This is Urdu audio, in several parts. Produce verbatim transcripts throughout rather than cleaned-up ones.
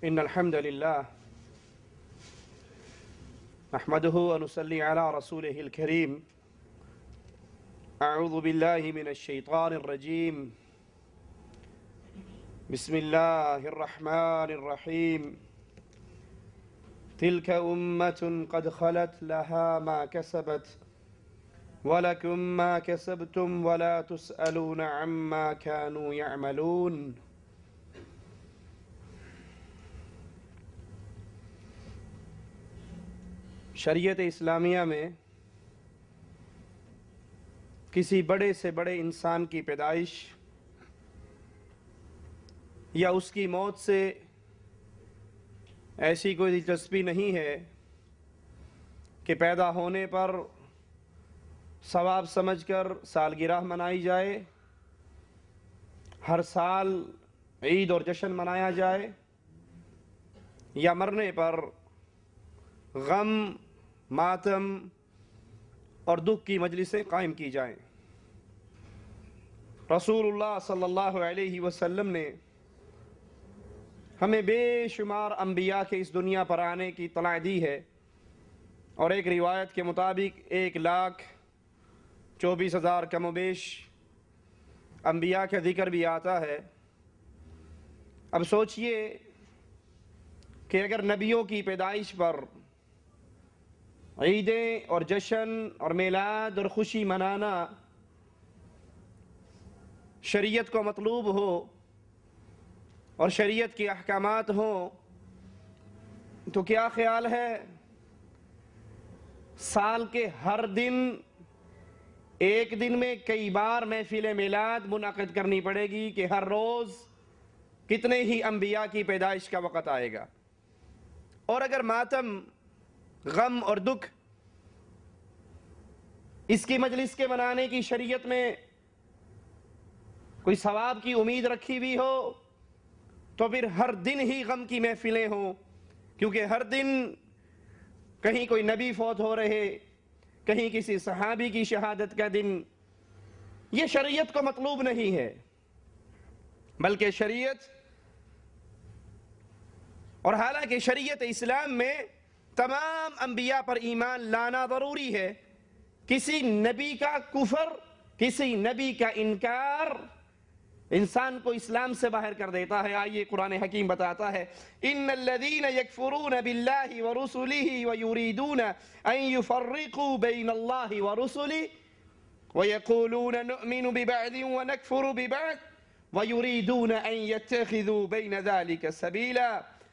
إن الحمد لله نحمده ونصلي على رسوله الكريم. أعوذ بالله من الشيطان الرجيم. بسم الله الرحمن الرحيم. تلك أمة قد خلت لها ما كسبت ولكم ما كسبتم ولا تسألون عما كانوا يعملون. شریعت اسلامیہ میں کسی بڑے سے بڑے انسان کی پیدائش یا اس کی موت سے ایسی کوئی دلچسپی نہیں ہے کہ پیدا ہونے پر ثواب سمجھ کر سالگرہ منائی جائے، ہر سال عید اور جشن منایا جائے، یا مرنے پر غم، ماتم اور دکھ کی مجلسیں قائم کی جائیں۔ رسول اللہ صلی اللہ علیہ وسلم نے ہمیں بے شمار انبیاء کے اس دنیا پر آنے کی اطلاع دی ہے، اور ایک روایت کے مطابق ایک لاکھ چوبیس ہزار کم و بیش انبیاء کا ذکر بھی آتا ہے۔ اب سوچئے کہ اگر نبیوں کی پیدائش پر عیدیں اور جشن اور میلاد اور خوشی منانا شریعت کو مطلوب ہو اور شریعت کے احکامات ہوں، تو کیا خیال ہے سال کے ہر دن ایک دن میں کئی بار محفل میلاد منعقد کرنی پڑے گی کہ ہر روز کتنے ہی انبیاء کی پیدائش کا وقت آئے گا؟ اور اگر ماتم، غم اور دکھ اس کی مجلس کے منانے کی شریعت میں کوئی ثواب کی امید رکھی بھی ہو تو پھر ہر دن ہی غم کی محفلیں ہوں، کیونکہ ہر دن کہیں کوئی نبی فوت ہو رہے، کہیں کسی صحابی کی شہادت کا دن۔ یہ شریعت کو مطلوب نہیں ہے، بلکہ شریعت اور حالانکہ شریعت اسلام میں تمام انبیاء پر ایمان لانا ضروری ہے۔ کسی نبی کا کفر، کسی نبی کا انکار انسان کو اسلام سے باہر کر دیتا ہے۔ آئیے قرآن حکیم بتاتا ہے، ان الذین یکفرون باللہ ورسلہ ویریدون ان یفرقوا بین اللہ ورسلہ ویقولون نؤمن ببعض ونکفر ببعض ویریدون ان یتخذوا بین ذلک سبیلا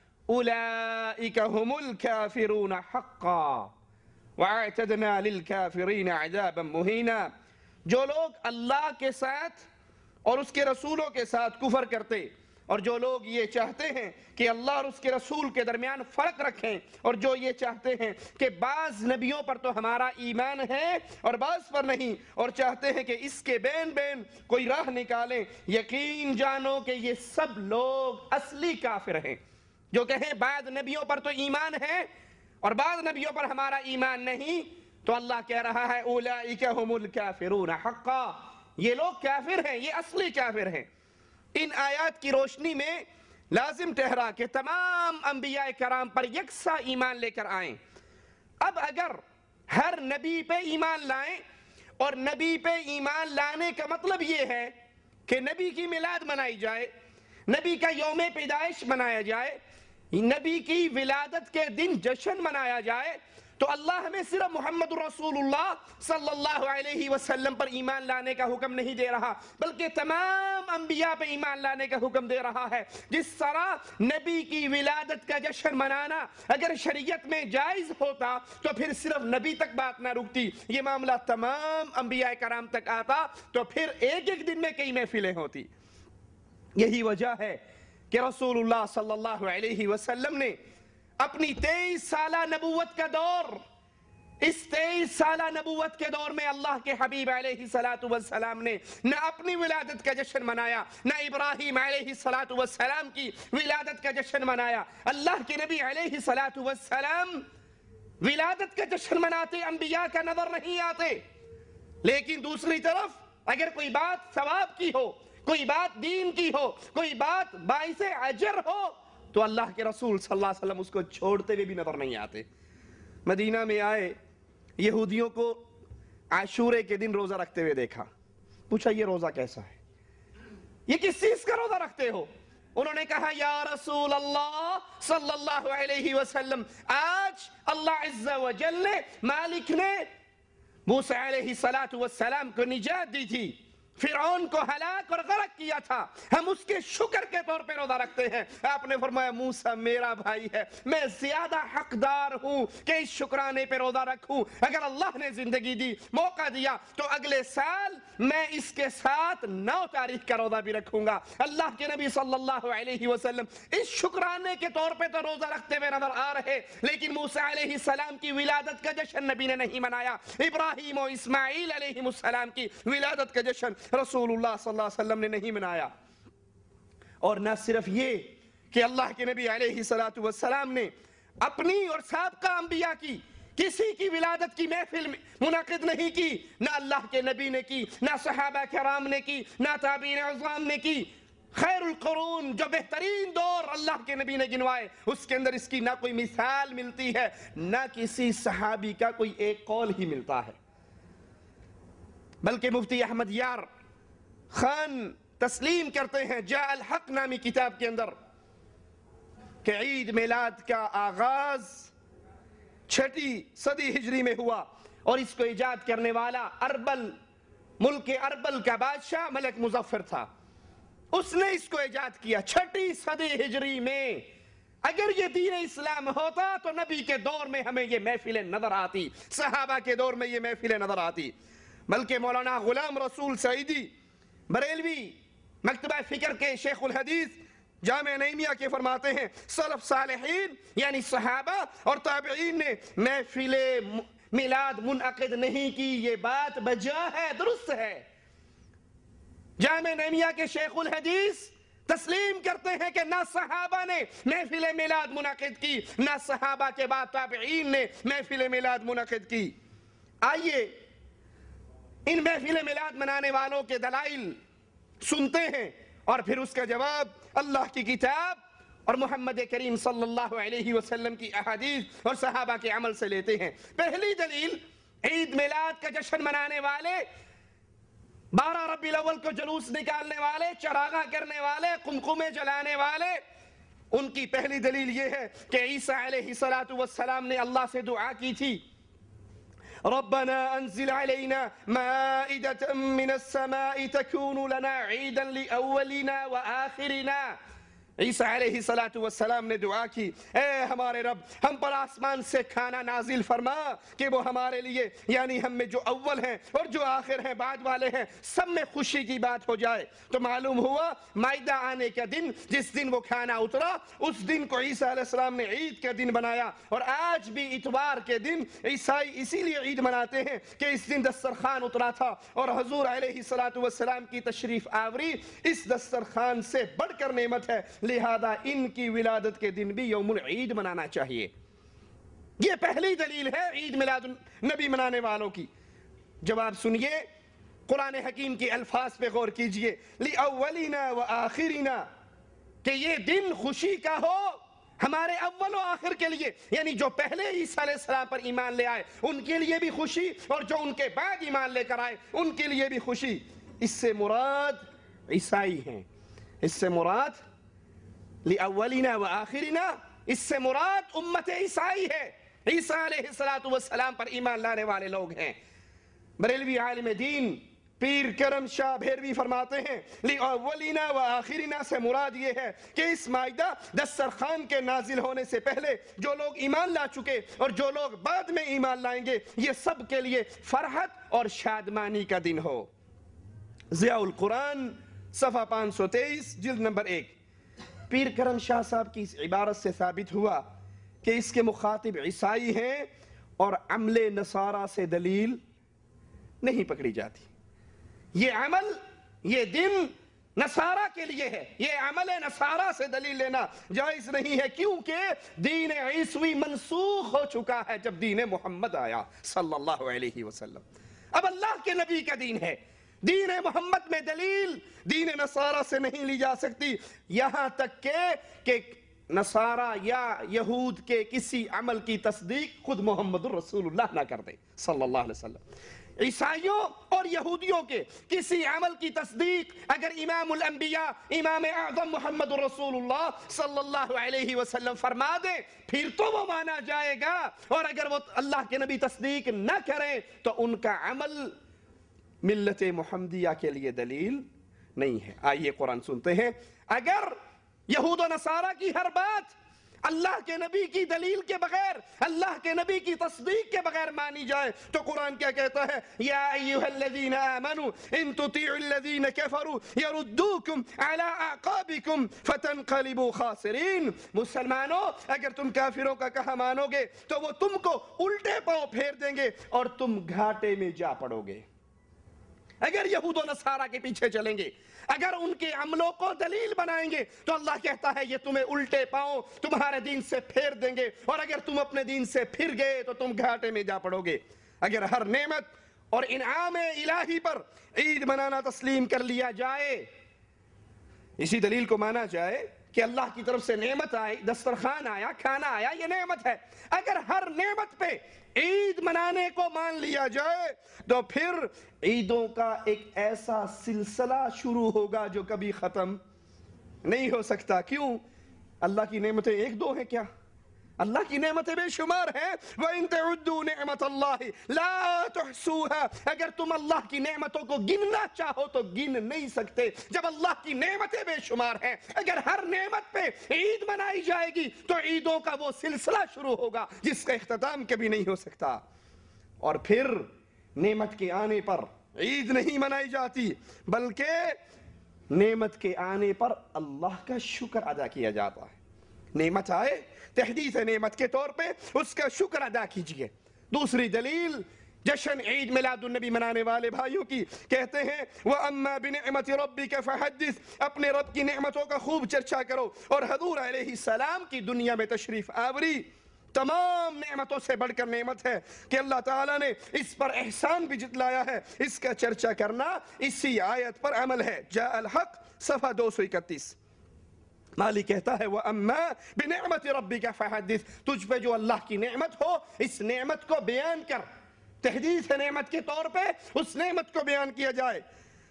اولئک هم الکافرون حقا وَأَعْتَدْنَا لِلْكَافِرِينَ عَذَابًا مُهِينًا۔ جو لوگ اللہ کے ساتھ اور اس کے رسولوں کے ساتھ کفر کرتے، اور جو لوگ یہ چاہتے ہیں کہ اللہ اور اس کے رسول کے درمیان فرق رکھیں، اور جو یہ چاہتے ہیں کہ بعض نبیوں پر تو ہمارا ایمان ہے اور بعض پر نہیں، اور چاہتے ہیں کہ اس کے بین بین کوئی راہ نکالیں، یقین جانو کہ یہ سب لوگ اصلی کافر ہیں۔ جو کہیں بعض نبیوں پر تو ایمان ہے اور بعض نبیوں پر ہمارا ایمان نہیں، تو اللہ کہہ رہا ہے اولئک هم الکافرون حقا، یہ لوگ کافر ہیں، یہ اصلی کافر ہیں۔ ان آیات کی روشنی میں لازم ٹھہرا کہ تمام انبیاء کرام پر یکساں ایمان لے کر آئیں۔ اب اگر ہر نبی پہ ایمان لائیں، اور نبی پہ ایمان لانے کا مطلب یہ ہے کہ نبی کی میلاد منائی جائے، نبی کا یوم پیدائش منایا جائے، نبی کی ولادت کے دن جشن منایا جائے، تو اللہ ہمیں صرف محمد رسول اللہ صلی اللہ علیہ وسلم پر ایمان لانے کا حکم نہیں دے رہا، بلکہ تمام انبیاء پہ ایمان لانے کا حکم دے رہا ہے۔ جس طرح نبی کی ولادت کا جشن منانا اگر شریعت میں جائز ہوتا تو پھر صرف نبی تک بات نہ رکتی، یہ معاملہ تمام انبیاء کرام تک آتا، تو پھر ایک ایک دن میں کئی محفلیں ہوتی۔ یہی وجہ ہے کہ رسول اللہ صلی اللہ علیہ وسلم نے اپنی تیئیس سالہ نبوت کا دور، اس تیئیس سالہ نبوت کے دور میں اللہ کے حبیب علیہ السلام نے نہ اپنی ولادت کا جشن منایا، نہ ابراہیم علیہ السلام کی ولادت کا جشن منایا۔ اللہ کے نبی علیہ السلام ولادت کا جشن مناتے، انبیاء کا نظر نہیں آتے، لیکن دوسری طرف اگر کوئی بات ثواب کی ہو، کوئی بات دین کی ہو، کوئی بات باعث اجر ہو، تو اللہ کے رسول صلی اللہ علیہ وسلم اس کو چھوڑتے ہوئے بھی نظر نہیں آتے۔ مدینہ میں آئے، یہودیوں کو عاشورے کے دن روزہ رکھتے ہوئے دیکھا، پوچھا یہ روزہ کیسا ہے، یہ کس چیز کا روزہ رکھتے ہو؟ انہوں نے کہا یا رسول اللہ صلی اللہ علیہ وسلم، آج اللہ عز و جل نے، مالک نے موسیٰ علیہ السلام کو نجات دی تھی، فرعون کو ہلاک اور غرق کیا تھا، ہم اس کے شکر کے طور پہ روزہ رکھتے ہیں۔ آپ نے فرمایا موسیٰ میرا بھائی ہے، میں زیادہ حقدار ہوں کہ اس شکرانے پہ روزہ رکھوں۔ اگر اللہ نے زندگی دی، موقع دیا، تو اگلے سال میں اس کے ساتھ نو تاریخ کا روزہ بھی رکھوں گا۔ اللہ کے نبی صلی اللہ علیہ وسلم اس شکرانے کے طور پہ تو روزہ رکھتے ہوئے نظر آ رہے، لیکن موسیٰ علیہ السلام کی ولادت کا جشن نبی نے نہیں منایا، ابراہیم و اسماعیل علیہ السلام کی ولادت کا جشن رسول اللہ صلی اللہ علیہ وسلم نے نہیں منایا۔ اور نہ صرف یہ کہ اللہ کے نبی علیہ السلام نے اپنی اور سابقہ انبیاء کی کسی کی ولادت کی محفل منعقد نہیں کی، نہ اللہ کے نبی نے کی، نہ صحابہ کرام نے کی، نہ تابعین اعظام نے کی۔ خیر القرون، جو بہترین دور اللہ کے نبی نے گنوائے، اس کے اندر اس کی نہ کوئی مثال ملتی ہے، نہ کسی صحابی کا کوئی ایک قول ہی ملتا ہے۔ بلکہ مفتی احمد یار خان تسلیم کرتے ہیں جاء الحق نامی کتاب کے اندر کہ عید میلاد کا آغاز چھٹی صدی ہجری میں ہوا، اور اس کو ایجاد کرنے والا اربل، ملک اربل کا بادشاہ ملک مظفر تھا، اس نے اس کو ایجاد کیا چھٹی صدی ہجری میں۔ اگر یہ دین اسلام ہوتا تو نبی کے دور میں ہمیں یہ محفلیں نظر آتی، صحابہ کے دور میں یہ محفلیں نظر آتی۔ بلکہ مولانا غلام رسول سعیدی بریلوی مکتبہ فکر کے شیخ الحدیث جامع نعیمیہ کے فرماتے ہیں سلف صالحین یعنی صحابہ اور تابعین نے محفل میلاد منعقد نہیں کی، یہ بات بجا ہے، درست ہے۔ جامع نعیمیہ کے شیخ الحدیث تسلیم کرتے ہیں کہ نہ صحابہ نے محفل میلاد منعقد کی، نہ صحابہ کے بعد تابعین نے محفل میلاد منعقد کی۔ آئیے ان محفل میلاد منانے والوں کے دلائل سنتے ہیں، اور پھر اس کا جواب اللہ کی کتاب اور محمد کریم صلی اللہ علیہ وسلم کی احادیث اور صحابہ کے عمل سے لیتے ہیں۔ پہلی دلیل، عید میلاد کا جشن منانے والے، بارہ ربیع الاول کو جلوس نکالنے والے، چراغاں کرنے والے، قمقمے جلانے والے، ان کی پہلی دلیل یہ ہے کہ عیسیٰ علیہ السلام نے اللہ سے دعا کی تھی ربنا انزل علينا مائدة من السماء تكون لنا عيدا لأولنا وآخرنا۔ عیسیٰ علیہ السلام نے دعا کی، اے ہمارے رب ہم پر آسمان سے کھانا نازل فرما کہ وہ ہمارے لیے، یعنی ہم میں جو اول ہیں اور جو آخر ہیں، بعد والے ہیں، سب میں خوشی کی بات ہو جائے۔ تو معلوم ہوا مائدہ آنے کا دن، جس دن وہ کھانا اترا، اس دن کو عیسیٰ علیہ السلام نے عید کا دن بنایا۔ اور آج بھی اتوار کے دن عیسائی اسی لیے عید مناتے ہیں کہ اس دن دسترخوان اترا تھا، اور حضور علیہ السلام کی تشریف آوری اس دسترخوان سے بڑھ کر نعمت ہے، لہذا ان کی ولادت کے دن بھی یوم العید منانا چاہیے۔ یہ پہلی دلیل ہے عید میلاد نبی منانے والوں کی۔ جواب سنیے، قرآن حکیم کے الفاظ پہ غور کیجئے، لِأَوَّلِنَا وَآخِرِنَا، کہ یہ دن خوشی کا ہو ہمارے اول و آخر کے لیے، یعنی جو پہلے عیسیٰ علیہ السلام پر ایمان لے آئے ان کے لیے بھی خوشی، اور جو ان کے بعد ایمان لے کر آئے ان کے لیے بھی خوشی۔ اس سے مراد عیسائی ہیں، اس سے مراد لِأَوَّلِنَا وَآخِرِنَا، اس سے مراد امت عیسائی ہے، عیسیٰ علیہ السلام پر ایمان لانے والے لوگ ہیں۔ بریلوی عالم دین پیر کرم شاہ بھیروی فرماتے ہیں لِأَوَّلِنَا وَآخِرِنَا سے مراد یہ ہے کہ اس مائدہ دسترخوان کے نازل ہونے سے پہلے جو لوگ ایمان لا چکے اور جو لوگ بعد میں ایمان لائیں گے، یہ سب کے لیے فرحت اور شادمانی کا دن ہو۔ ضیاء القرآن صفحہ پانچ سو تیئیس جلد نمبر ایک۔ پیر کرم شاہ صاحب کی اس عبارت سے ثابت ہوا کہ اس کے مخاطب عیسائی ہیں اور عمل نصارہ سے دلیل نہیں پکڑی جاتی۔ یہ عمل، یہ دن نصارہ کے لیے ہے، یہ عمل نصارہ سے دلیل لینا جائز نہیں ہے، کیونکہ دین عیسوی منسوخ ہو چکا ہے جب دین محمد آیا صلی اللہ علیہ وسلم۔ اب اللہ کے نبی کا دین ہے، دین محمد میں دلیل دین نصارہ سے نہیں لی جا سکتی، یہاں تک کہ کہ نصارہ یا یہود کے کسی عمل کی تصدیق خود محمد الرسول اللہ نہ کر دے صلی اللہ علیہ وسلم. عیسائیوں اور یہودیوں کے کسی عمل کی تصدیق اگر امام الانبیاء امام اعظم محمد الرسول اللہ صلی اللہ علیہ وسلم فرما دے پھر تو وہ مانا جائے گا, اور اگر وہ اللہ کے نبی تصدیق نہ کریں تو ان کا عمل ملت محمدیہ کے لیے دلیل نہیں ہے. آئیے قرآن سنتے ہیں. اگر یہود و نصارہ کی ہر بات اللہ کے نبی کی دلیل کے بغیر, اللہ کے نبی کی تصدیق کے بغیر مانی جائے تو قرآن کیا کہتا ہے؟ یا ایھا الذین آمنوا ان تطیعوا الذین کفروا یردوکم علی اعقابکم فتنقلبوا خاسرین. مسلمانوں اگر تم کافروں کا کہا مانو گے تو وہ تم کو الٹے پاؤں پھیر دیں گے اور تم گھاٹے میں جا پڑو گے. اگر یہود و نصارہ کے پیچھے چلیں گے, اگر ان کے عملوں کو دلیل بنائیں گے تو اللہ کہتا ہے یہ تمہیں الٹے پاؤں تمہارے دین سے پھیر دیں گے, اور اگر تم اپنے دین سے پھر گئے تو تم گھاٹے میں جا پڑو گے. اگر ہر نعمت اور انعام الہی پر عید منانا تسلیم کر لیا جائے, اسی دلیل کو مانا جائے کہ اللہ کی طرف سے نعمت آئی, دسترخوان آیا, کھانا آیا, یہ نعمت ہے. اگر ہر نعمت پہ عید منانے کو مان لیا جائے تو پھر عیدوں کا ایک ایسا سلسلہ شروع ہوگا جو کبھی ختم نہیں ہو سکتا. کیوں؟ اللہ کی نعمتیں ایک دو ہیں کیا؟ اللہ کی نعمتیں بے شمار ہیں. وَإِن تَعُدُّوا نِعْمَةَ اللَّهِ لَا تُحْصُوهَا. اگر تم اللہ کی نعمتوں کو گننا چاہو تو گن نہیں سکتے جب اللہ کی نعمتیں بے شمار ہیں. اگر ہر نعمت پہ عید منائی جائے گی تو عیدوں کا وہ سلسلہ شروع ہوگا جس کا اختتام کبھی نہیں ہو سکتا. اور پھر نعمت کے آنے پر عید نہیں منائی جاتی بلکہ نعمت کے آنے پر اللہ کا شکر ادا کیا جاتا ہے. نعمت آئے, تحدیث نعمت کے طور پہ اس کا شکر ادا کیجئے. دوسری دلیل جشن عید میلاد النبی منانے والے بھائیوں کی, کہتے ہیں وَأَمَّا بِنِعْمَةِ رَبِّكَ فَحَدِّثْ. اپنے رب کی نعمتوں کا خوب چرچا کرو. اور حضور علیہ السلام کی دنیا میں تشریف آوری تمام نعمتوں سے بڑھ کر نعمت ہے کہ اللہ تعالیٰ نے اس پر احسان بھی جتلایا ہے. اس کا چرچا کرنا اسی آیت پر عمل ہے. جاء الحق صفحہ دو سو اکتیس. مالک کہتا ہے وَأَمَّا بِنِعْمَةِ رَبِّكَ فَحَدِّثْ. تجھ پہ جو اللہ کی نعمت ہو اس نعمت کو بیان کر. تحدیث نعمت کے طور پہ اس نعمت کو بیان کیا جائے.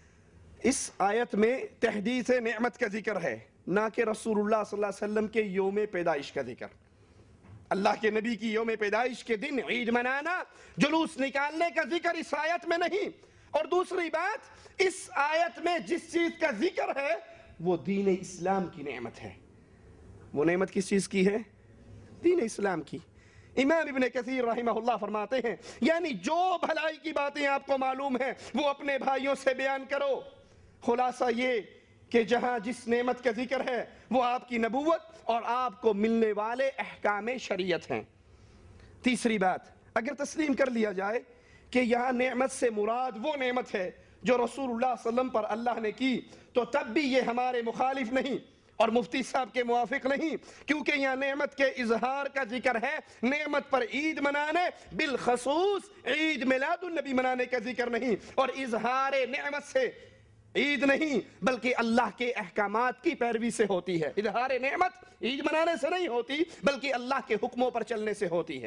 اس آیت میں تحدیث نعمت کا ذکر ہے, نہ کہ رسول اللہ صلی اللہ علیہ وسلم کے یوم پیدائش کا ذکر. اللہ کے نبی کی یوم پیدائش کے دن عید منانا, جلوس نکالنے کا ذکر اس آیت میں نہیں. اور دوسری بات, اس آیت میں جس چیز کا ذکر ہے وہ دین اسلام کی نعمت ہے. وہ نعمت کس چیز کی ہے؟ دین اسلام کی. امام ابن کثیر رحمہ اللہ فرماتے ہیں یعنی جو بھلائی کی باتیں آپ کو معلوم ہیں وہ اپنے بھائیوں سے بیان کرو. خلاصہ یہ کہ جہاں جس نعمت کا ذکر ہے وہ آپ کی نبوت اور آپ کو ملنے والے احکام شریعت ہیں. تیسری بات, اگر تسلیم کر لیا جائے کہ یہاں نعمت سے مراد وہ نعمت ہے جو رسول اللہ صلی اللہ علیہ وسلم پر اللہ نے کی تو تب بھی یہ ہمارے مخالف نہیں اور مفتی صاحب کے موافق نہیں, کیونکہ یہاں نعمت کے اظہار کا ذکر ہے. نعمت پر عید منانے بالخصوص عید میلاد النبی منانے کا ذکر نہیں. اور اظہار نعمت سے عید نہیں بلکہ اللہ کے احکامات کی پیروی سے ہوتی ہے. اظہار نعمت عید منانے سے نہیں ہوتی بلکہ اللہ کے حکموں پر چلنے سے ہوتی ہے.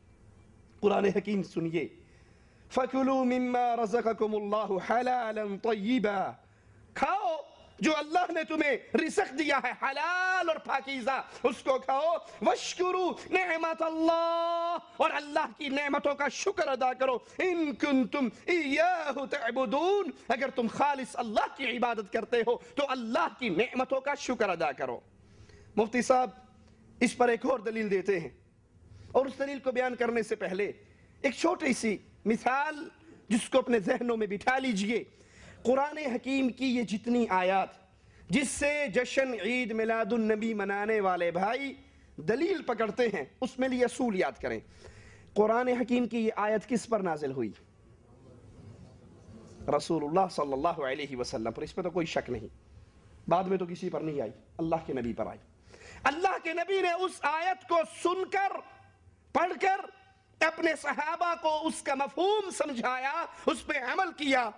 قرآن حکیم سنیے, فَكُلُوا مِمَّا رَزَقَكُمُ اللَّهُ حَلَالًا طَيِّبًا. کھاؤ جو اللہ نے تمہیں رزق دیا ہے حلال اور پاکیزہ, اس کو کھاؤ. وَاشْكُرُوا نِعْمَةَ اللَّهِ. اور اللہ کی نعمتوں کا شکر ادا کرو. إِن كُنتُمْ إِيَّاهُ تَعْبُدُونَ. اگر تم خالص اللہ کی عبادت کرتے ہو تو اللہ کی نعمتوں کا شکر ادا کرو. مفتی صاحب اس پر ایک اور دلیل دیتے ہیں, اور اس دلیل کو بیان کرنے سے پہلے ایک چھوٹی سی مثال جس کو اپنے ذہنوں میں بٹھا لیجئے. قرآن حکیم کی یہ جتنی آیات جس سے جشن عید میلاد النبی منانے والے بھائی دلیل پکڑتے ہیں اس میں لیے اصول یاد کریں. قرآن حکیم کی یہ آیت کس پر نازل ہوئی؟ رسول اللہ صلی اللہ علیہ وسلم پر. اس پہ تو کوئی شک نہیں. بعد میں تو کسی پر نہیں آئی, اللہ کے نبی پر آئی. اللہ کے نبی نے اس آیت کو سن کر پڑھ کر اپنے صحابہ کو اس کا مفہوم سمجھایا, اس پہ عمل کیا.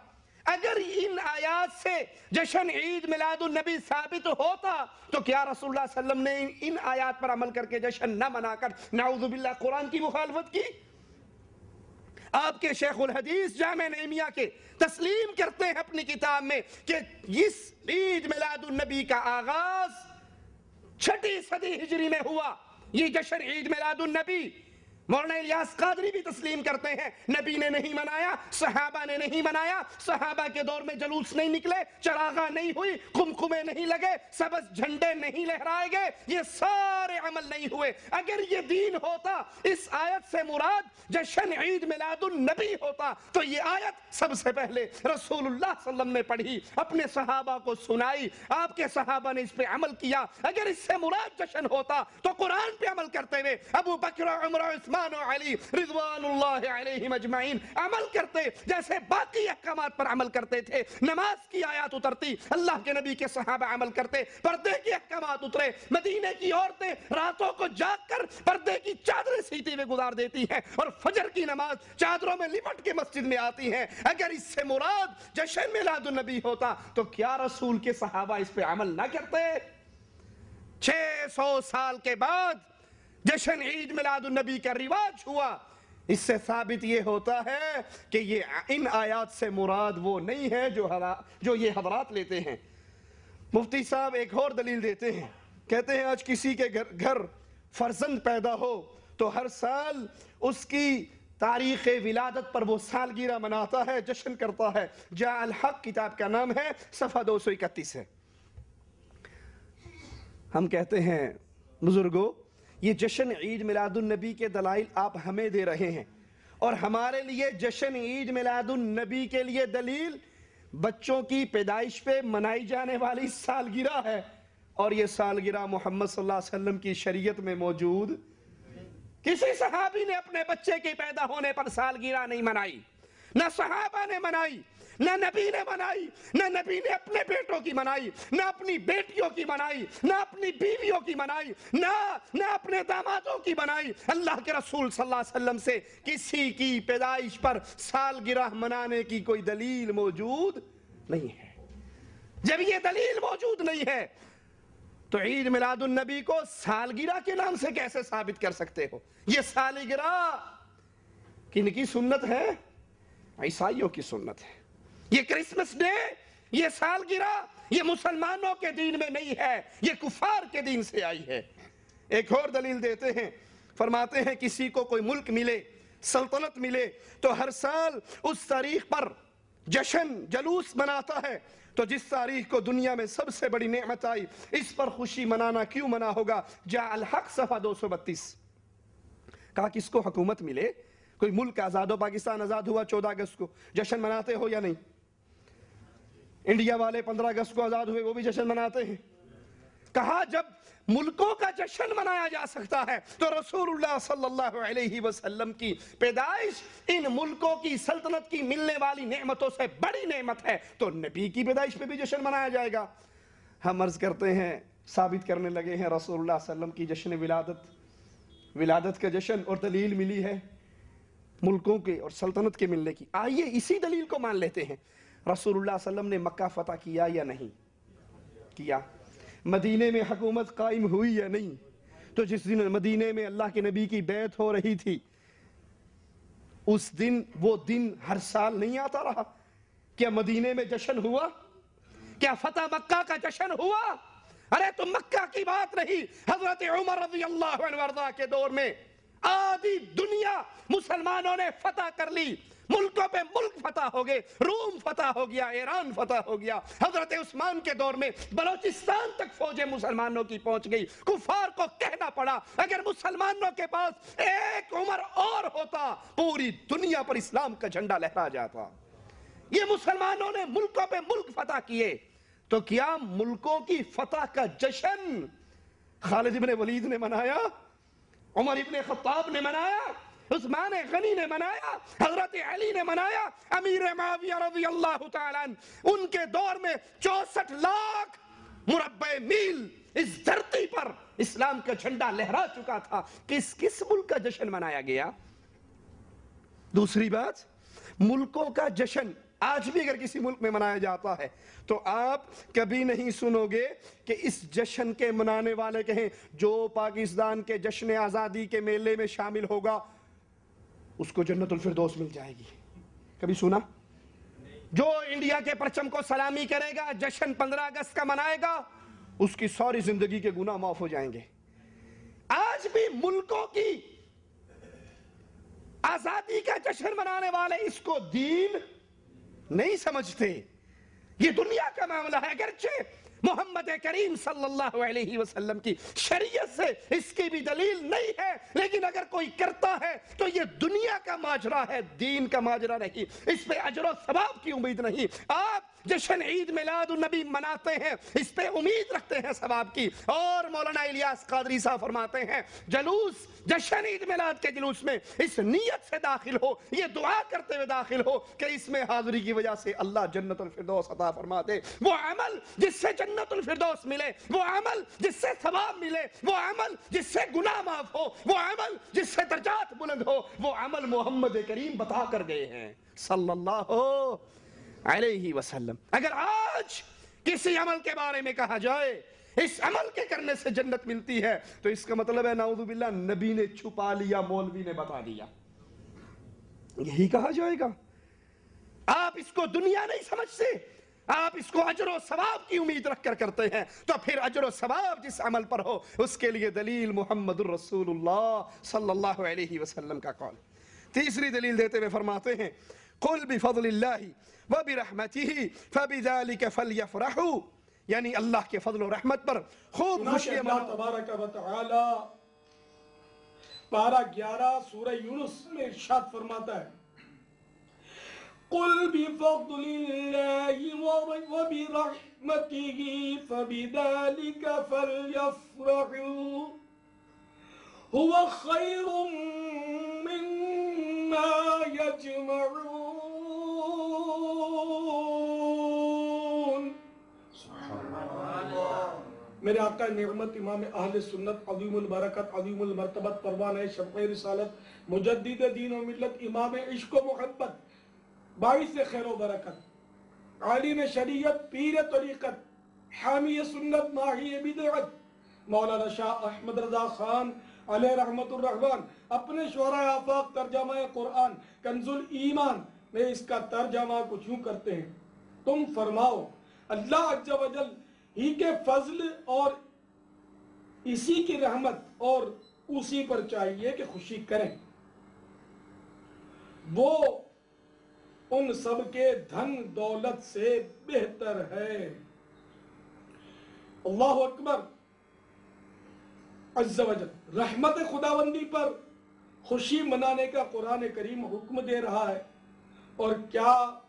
اگر ان آیات سے جشن عید میلاد النبی ثابت ہوتا تو کیا رسول اللہ صلی اللہ علیہ وسلم نے ان آیات پر عمل کر کے جشن نہ منا کر نعوذ باللہ قرآن کی مخالفت کی؟ آپ کے شیخ الحدیث جامع نعیمیہ کے تسلیم کرتے ہیں اپنی کتاب میں کہ اس عید میلاد النبی کا آغاز چھٹی صدی ہجری میں ہوا. یہ جشن عید میلاد النبی مولانا الیاس قادری بھی تسلیم کرتے ہیں نبی نے نہیں منایا, صحابہ نے نہیں منایا, صحابہ کے دور میں جلوس نہیں نکلے, چراغاں نہیں ہوئی, قمقمے نہیں لگے, سبز جھنڈے نہیں لہرائے گئے, یہ سارے عمل نہیں ہوئے. اگر یہ دین ہوتا, اس آیت سے مراد جشن عید میلاد النبی ہوتا, تو یہ آیت سب سے پہلے رسول اللہ صلی اللہ علیہ وسلم نے پڑھی, اپنے صحابہ کو سنائی, آپ کے صحابہ نے اس پہ عمل کیا. اگر اس سے مراد جشن ہوتا تو قرآن پہ عمل کرتے ہوئے ابو بکر, عمر, عثمان و علی رضوان اللہ علیہم اجمعین عمل کرتے, جیسے باقی احکامات پر عمل کرتے تھے. نماز کی آیات اترتی, اللہ کے نبی کے صحابہ عمل کرتے, پردے کے احکامات اترے, مدینے کی عورتیں راتوں کو جاگ کر پردے کی چادریں سیتے ہوئے گزار دیتی ہیں اور فجر کی نماز چادروں میں لپٹ کے مسجد میں آتی ہیں. اگر اس سے مراد جشن میلاد النبی ہوتا تو کیا رسول کے صحابہ اس پہ عمل نہ کرتے؟ چھ سو سال کے بعد جشن عید میلاد النبی کا رواج ہوا. اس سے ثابت یہ ہوتا ہے کہ یہ ان آیات سے مراد وہ نہیں ہے جو جو یہ حضرات لیتے ہیں. مفتی صاحب ایک اور دلیل دیتے ہیں, کہتے ہیں آج کسی کے گھر گھر فرزند پیدا ہو تو ہر سال اس کی تاریخ ولادت پر وہ سالگرہ مناتا ہے, جشن کرتا ہے. جاء الحق کتاب کا نام ہے, صفحہ دو سو اکتیس ہے. ہم کہتے ہیں بزرگوں, یہ جشن عید میلاد النبی کے دلائل آپ ہمیں دے رہے ہیں, اور ہمارے لیے جشن عید میلاد النبی کے لیے دلیل بچوں کی پیدائش پہ منائی جانے والی سالگرہ ہے, اور یہ سالگرہ محمد صلی اللہ علیہ وسلم کی شریعت میں موجود. کسی صحابی نے اپنے بچے کے پیدا ہونے پر سالگرہ نہیں منائی, نہ صحابہ نے منائی, نہ نبی نے منائی, نہ نبی نے اپنے بیٹوں کی منائی, نہ اپنی بیٹیوں کی منائی, نہ اپنی بیویوں کی منائی, نہ نہ اپنے دامادوں کی منائی. اللہ کے رسول صلی اللہ علیہ وسلم سے کسی کی پیدائش پر سالگرہ منانے کی کوئی دلیل موجود نہیں ہے. جب یہ دلیل موجود نہیں ہے تو عید میلاد النبی کو سالگرہ کے نام سے کیسے ثابت کر سکتے ہو؟ یہ سالگرہ کن کی سنت ہے؟ عیسائیوں کی سنت ہے. یہ کرسمس ڈے, یہ سالگرہ, یہ مسلمانوں کے دین میں نہیں ہے, یہ کفار کے دین سے آئی ہے. ایک اور دلیل دیتے ہیں, فرماتے ہیں کسی کو کوئی ملک ملے, سلطنت ملے, تو ہر سال اس تاریخ پر جشن جلوس مناتا ہے. تو جس تاریخ کو دنیا میں سب سے بڑی نعمت آئی, اس پر خوشی منانا کیوں منع ہوگا؟ جاء الحق صفحہ دو سو بتیس. کہا کس کو حکومت ملے, کوئی ملک آزاد ہو, پاکستان آزاد ہوا چودہ اگست کو, جشن مناتے ہو یا نہیں؟ انڈیا والے پندرہ اگست کو آزاد ہوئے, وہ بھی جشن مناتے ہیں. کہا جب ملکوں کا جشن منایا جا سکتا ہے تو رسول اللہ صلی اللہ علیہ وسلم کی پیدائش ان ملکوں کی سلطنت کی ملنے والی نعمتوں سے بڑی نعمت ہے, تو نبی کی پیدائش پہ بھی جشن منایا جائے گا. ہم عرض کرتے ہیں, ثابت کرنے لگے ہیں رسول اللہ صلی اللہ علیہ وسلم کی جشن ولادت, ولادت کا جشن, اور دلیل ملی ہے ملکوں کے اور سلطنت کے ملنے کی. آئیے اسی دلیل کو مان لیتے ہیں. رسول اللہ صلی اللہ علیہ وسلم نے مکہ فتح کیا یا نہیں کیا؟ مدینے میں حکومت قائم ہوئی یا نہیں؟ تو جس دن مدینے میں اللہ کے نبی کی بیعت ہو رہی تھی, اس دن وہ دن ہر سال نہیں آتا رہا؟ کیا مدینے میں جشن ہوا؟ کیا فتح مکہ کا جشن ہوا؟ ارے تو مکہ کی بات نہیں, حضرت عمر رضی اللہ عنہ وارضاہ کے دور میں آدھی دنیا مسلمانوں نے فتح کر لی, ملکوں پہ ملک فتح ہو گئے, روم فتح ہو گیا, ایران فتح ہو گیا. حضرت عثمان کے دور میں بلوچستان تک فوجیں مسلمانوں کی پہنچ گئی. کفار کو کہنا پڑا اگر مسلمانوں کے پاس ایک عمر اور ہوتا پوری دنیا پر اسلام کا جھنڈا لہرا جاتا. یہ مسلمانوں نے ملکوں پہ ملک فتح کیے, تو کیا ملکوں کی فتح کا جشن خالد ابن ولید نے منایا, عمر ابن خطاب نے منایا, عثمان غنی نے منایا, حضرت علی نے منایا, امیر معاویہ رضی اللہ تعالیٰ عنہ, ان کے دور میں چونسٹھ لاکھ مربع میل اس دھرتی پر اسلام کا جھنڈا لہرا چکا تھا. کس کس ملک کا جشن منایا گیا؟ دوسری بات, ملکوں کا جشن آج بھی اگر کسی ملک میں منایا جاتا ہے تو آپ کبھی نہیں سنو گے کہ اس جشن کے منانے والے کہیں جو پاکستان کے جشن آزادی کے میلے میں شامل ہوگا اس کو جنت الفردوس مل جائے گی. کبھی سنا؟ جو انڈیا کے پرچم کو سلامی کرے گا، جشن پندرہ اگست کا منائے گا، اس کی ساری زندگی کے گناہ معاف ہو جائیں گے. آج بھی ملکوں کی آزادی کا جشن منانے والے اس کو دین نہیں سمجھتے. یہ دنیا کا معاملہ ہے. اگرچہ محمد کریم صلی اللہ علیہ وسلم کی شریعت سے اس کی بھی دلیل نہیں ہے، لیکن اگر کوئی کرتا ہے تو یہ دنیا کا ماجرا ہے، دین کا ماجرا نہیں. اس پہ اجر و ثواب کی امید نہیں. آپ جشن عید میلاد النبی مناتے ہیں، اس پہ امید رکھتے ہیں ثواب کی. اور مولانا الیاس قادری صاحب فرماتے ہیں جلوس جشن عید میلاد کے جلوس میں اس نیت سے داخل ہو، یہ دعا کرتے ہوئے داخل ہو کہ اس میں حاضری کی وجہ سے اللہ جنت الفردوس عطا فرما دے. وہ عمل جس سے جنت الفردوس ملے، وہ عمل جس سے ثواب ملے، وہ عمل جس سے گناہ معاف ہو، وہ عمل جس سے درجات بلند ہو، وہ عمل محمد کریم بتا کر گئے ہیں صلی اللہ علیہ وسلم. اگر آج کسی عمل کے بارے میں کہا جائے اس عمل کے کرنے سے جنت ملتی ہے تو اس کا مطلب ہے نعوذ باللہ نبی نے چھپا لیا، مولوی نے بتا دیا. یہی کہا جائے گا. آپ اس کو دنیا نہیں سمجھتے، آپ اس کو اجر و ثواب کی امید رکھ کر کرتے ہیں. تو پھر اجر و ثواب جس عمل پر ہو اس کے لیے دلیل محمد الرسول اللہ صلی اللہ علیہ وسلم کا قول. تیسری دلیل دیتے ہوئے فرماتے ہیں قل بفضل اللہ وبرحمتہ فبذلک فلیفرحوا، یعنی اللہ کے فضل و رحمت پر خوب خوشی اللہ مناؤ. تبارک و تعالی پارہ گیارہ سورہ یونس میں ارشاد فرماتا ہے قل بفضل اللہ وبرحمتہ فبذلک فلیفرحوا هو خیر مما یجمعون. میرے آقا نعمت امام اہل سنت عظیم البرکت عظیم المرتبت پروان شفع رسالت مجدد دین و ملت امام عشق و محبت باعث خیر و برکت عالم شریعت پیر طریقت حامی سنت ماہی بدعت مولانا شاہ احمد رضا خان علیہ رحمت الرحمن اپنے شعراء آفاق ترجمہ قرآن کنز الایمان میں اس کا ترجمہ کچھ یوں کرتے ہیں تم فرماؤ اللہ عز و جل ہی کے فضل اور اسی کی رحمت اور اسی پر چاہیے کہ خوشی کریں. وہ ان سب کے دھن دولت سے بہتر ہے. اللہ اکبر. عز و جل رحمت خداوندی پر خوشی منانے کا قرآن کریم حکم دے رہا ہے. اور کیا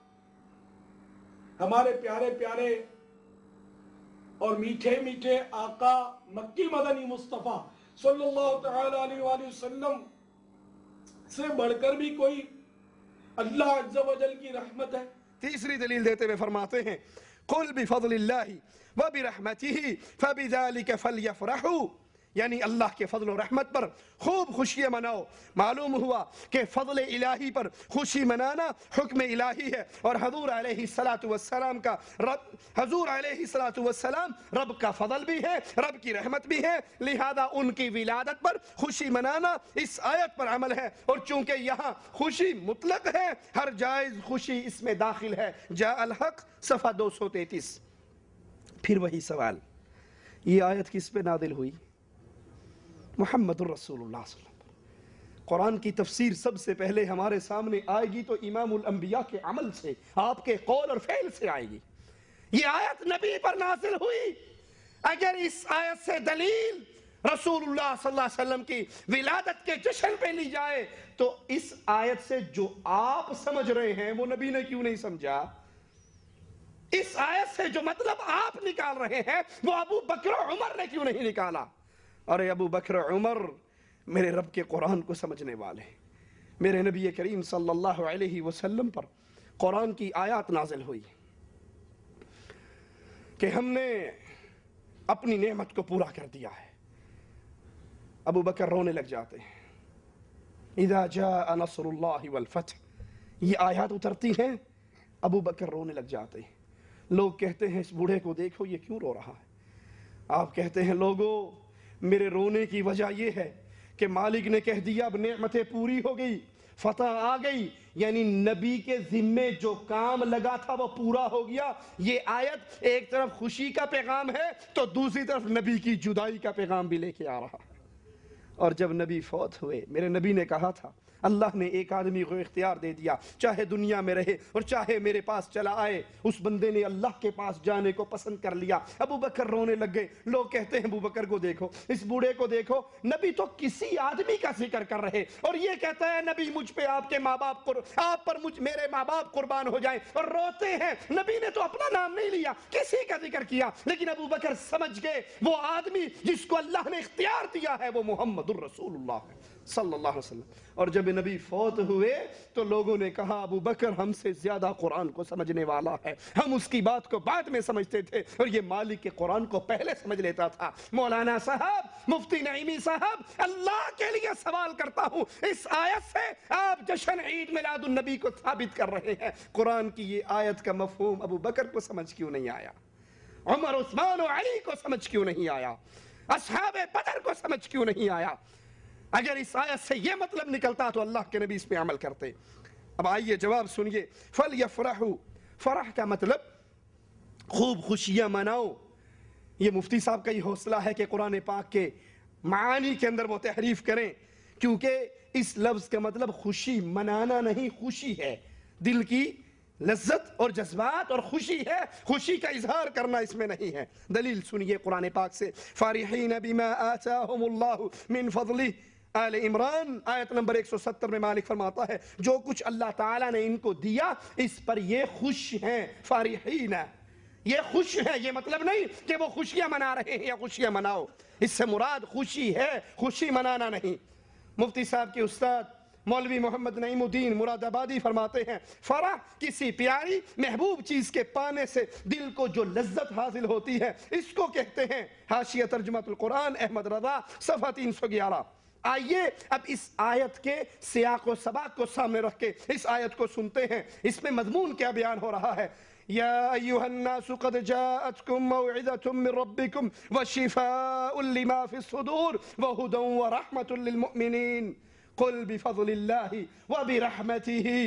ہمارے پیارے پیارے اور میٹھے میٹھے آقا مکی مدنی مصطفیٰ صلی اللہ تعالی علیہ وآلہ وسلم سے بڑھ کر بھی کوئی اللہ عز و جل کی رحمت ہے. تیسری دلیل دیتے ہوئے فرماتے ہیں قل بفضل اللہ وبرحمتہ فبذلک فلیفرحوا، یعنی اللہ کے فضل و رحمت پر خوب خوشی مناؤ. معلوم ہوا کہ فضل الہی پر خوشی منانا حکم الہی ہے اور حضور علیہ السلام کا رب حضور علیہ السلام رب کا فضل بھی ہے، رب کی رحمت بھی ہے، لہذا ان کی ولادت پر خوشی منانا اس آیت پر عمل ہے. اور چونکہ یہاں خوشی مطلق ہے، ہر جائز خوشی اس میں داخل ہے. جاء الحق صفحہ دو سو تینتیس. پھر وہی سوال، یہ آیت کس پہ نازل ہوئی؟ محمد الرسول اللہ صلی اللہ علیہ وسلم. قرآن کی تفسیر سب سے پہلے ہمارے سامنے آئے گی تو امام الانبیاء کے عمل سے، آپ کے قول اور فعل سے آئے گی. یہ آیت نبی پر نازل ہوئی. اگر اس آیت سے دلیل رسول اللہ صلی اللہ علیہ وسلم کی ولادت کے جشن پہ لی جائے تو اس آیت سے جو آپ سمجھ رہے ہیں وہ نبی نے کیوں نہیں سمجھا؟ اس آیت سے جو مطلب آپ نکال رہے ہیں وہ ابو بکر و عمر نے کیوں نہیں نکالا؟ ارے ابو بکر عمر میرے رب کے قرآن کو سمجھنے والے، میرے نبی کریم صلی اللہ علیہ وسلم پر قرآن کی آیات نازل ہوئی کہ ہم نے اپنی نعمت کو پورا کر دیا ہے. ابو بکر رونے لگ جاتے ہیں. اذا جاء نصر اللہ والفتح، یہ آیات اترتی ہیں ابو بکر رونے لگ جاتے ہیں. لوگ کہتے ہیں اس بوڑھے کو دیکھو یہ کیوں رو رہا ہے. آپ کہتے ہیں لوگوں میرے رونے کی وجہ یہ ہے کہ مالک نے کہہ دیا اب نعمتیں پوری ہو گئی, فتح آ گئی, یعنی نبی کے ذمے جو کام لگا تھا وہ پورا ہو گیا. یہ آیت ایک طرف خوشی کا پیغام ہے تو دوسری طرف نبی کی جدائی کا پیغام بھی لے کے آ رہا ہے. اور جب نبی فوت ہوئے, میرے نبی نے کہا تھا اللہ نے ایک آدمی کو اختیار دے دیا, چاہے دنیا میں رہے اور چاہے میرے پاس چلا آئے. اس بندے نے اللہ کے پاس جانے کو پسند کر لیا. ابو بکر رونے لگ گئے. لوگ کہتے ہیں ابو بکر کو دیکھو, اس بوڑھے کو دیکھو, نبی تو کسی آدمی کا ذکر کر رہے اور یہ کہتا ہے نبی مجھ پہ آپ کے ماں باپ آپ پر مجھ میرے ماں باپ قربان ہو جائیں, اور روتے ہیں. نبی نے تو اپنا نام نہیں لیا, کسی کا ذکر کیا, لیکن ابو بکر سمجھ گئے وہ آدمی جس کو اللہ نے اختیار دیا ہے وہ محمد الرسول اللہ صلی اللہ علیہ وسلم. اور جب نبی فوت ہوئے تو لوگوں نے کہا ابو بکر ہم سے زیادہ قرآن کو سمجھنے والا ہے, ہم اس کی بات کو بعد میں سمجھتے تھے اور یہ مالک کے قرآن کو پہلے سمجھ لیتا تھا. مولانا صاحب, مفتی نعیمی صاحب, اللہ کے لیے سوال کرتا ہوں, اس آیت سے آپ جشن عید میلاد النبی کو ثابت کر رہے ہیں, قرآن کی یہ آیت کا مفہوم ابو بکر کو سمجھ کیوں نہیں آیا, عمر عثمان و علی کو سمجھ کیوں نہیں آیا, اصحاب بدر کو سمجھ کیوں نہیں آیا؟ اگر اس آیت سے یہ مطلب نکلتا تو اللہ کے نبی اس پہ عمل کرتے. اب آئیے جواب سنیے. فَلْيَفْرَحُوا, فرح کا مطلب خوب خوشیاں مناؤ. یہ مفتی صاحب کا یہ حوصلہ ہے کہ قرآن پاک کے معانی کے اندر وہ تحریف کریں, کیونکہ اس لفظ کا مطلب خوشی منانا نہیں, خوشی ہے دل کی لذت اور جذبات اور خوشی ہے, خوشی کا اظہار کرنا اس میں نہیں ہے. دلیل سنیے قرآن پاک سے. فَارِحِينَ بِمَا آتَاهُمُ اللَّهُ مِنْ فَضْلِهِ, آل عمران آیت نمبر ایک سو ستر میں مالک فرماتا ہے جو کچھ اللہ تعالیٰ نے ان کو دیا اس پر یہ خوش ہیں. فارحین, یہ خوش ہیں, یہ مطلب نہیں کہ وہ خوشیاں منا رہے ہیں یا خوشیاں مناؤ, اس سے مراد خوشی ہے, خوشی منانا نہیں. مفتی صاحب کے استاد مولوی محمد نعیم الدین مراد آبادی فرماتے ہیں فرح کسی پیاری محبوب چیز کے پانے سے دل کو جو لذت حاصل ہوتی ہے اس کو کہتے ہیں. حاشیہ ترجمۃ القرآن احمد رضا صفحہ تین سو گیارہ. آئیے اب اس آیت کے سیاق و سباق کو سامنے رکھ کے اس آیت کو سنتے ہیں. اس میں مضمون کیا بیان ہو رہا ہے؟ یا ایھا الناس قد جاءتکم موعظۃ من ربکم وشفاء لما فی الصدور وہدی ورحمۃ للمؤمنین قل بفضل اللہ وبرحمتہ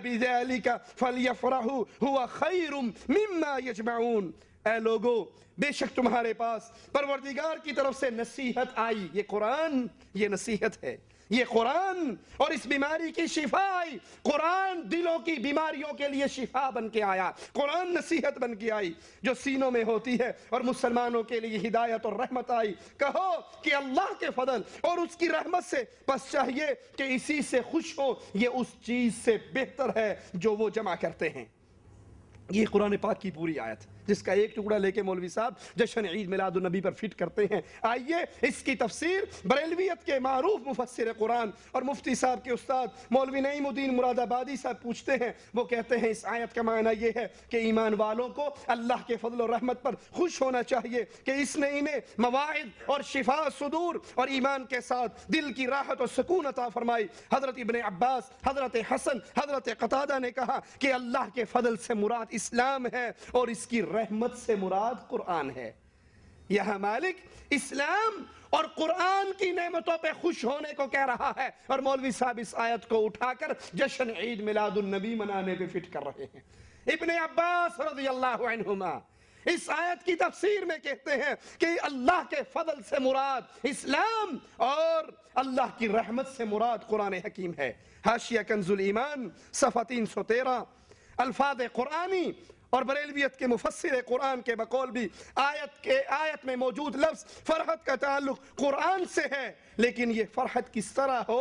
فبذلک فلیفرحوا هو خیر مما یجمعون. اے لوگو بے شک تمہارے پاس پروردگار کی طرف سے نصیحت آئی. یہ قرآن یہ نصیحت ہے, یہ قرآن اور اس بیماری کی شفا آئی. قرآن دلوں کی بیماریوں کے لیے شفا بن کے آیا, قرآن نصیحت بن کے آئی جو سینوں میں ہوتی ہے, اور مسلمانوں کے لیے ہدایت اور رحمت آئی. کہو کہ اللہ کے فضل اور اس کی رحمت سے بس چاہیے کہ اسی سے خوش ہو, یہ اس چیز سے بہتر ہے جو وہ جمع کرتے ہیں. یہ قرآن پاک کی پوری آیت جس کا ایک ٹکڑا لے کے مولوی صاحب جشن عید میلاد النبی پر فٹ کرتے ہیں. آئیے اس کی تفسیر بریلویت کے معروف مفسر قرآن اور مفتی صاحب کے استاد مولوی نعیم الدین مراد آبادی صاحب پوچھتے ہیں. وہ کہتے ہیں اس آیت کا معنی یہ ہے کہ ایمان والوں کو اللہ کے فضل و رحمت پر خوش ہونا چاہیے کہ اس نے انہیں مواعظ اور شفا صدور اور ایمان کے ساتھ دل کی راحت اور سکون عطا فرمائی. حضرت ابن عباس, حضرت حسن, حضرت قتادہ نے کہا کہ اللہ کے فضل سے مراد اسلام ہے اور اس کی رحمت سے مراد قرآن ہے. یہاں مالک اسلام اور قرآن کی نعمتوں پہ خوش ہونے کو کہہ رہا ہے, اور مولوی صاحب اس آیت کو اٹھا کر جشن عید میلاد النبی منانے پہ فٹ کر رہے ہیں. ابن عباس رضی اللہ عنہما اس آیت کی تفسیر میں کہتے ہیں کہ اللہ کے فضل سے مراد اسلام اور اللہ کی رحمت سے مراد قرآن حکیم ہے. حاشیہ کنز الایمان صفحہ تین سو تیرہ. الفاظ قرآنی اور بریلویت کے مفسر قرآن کے بقول بھی آیت کے آیت میں موجود لفظ فرحت کا تعلق قرآن سے ہے, لیکن یہ فرحت کس طرح ہو,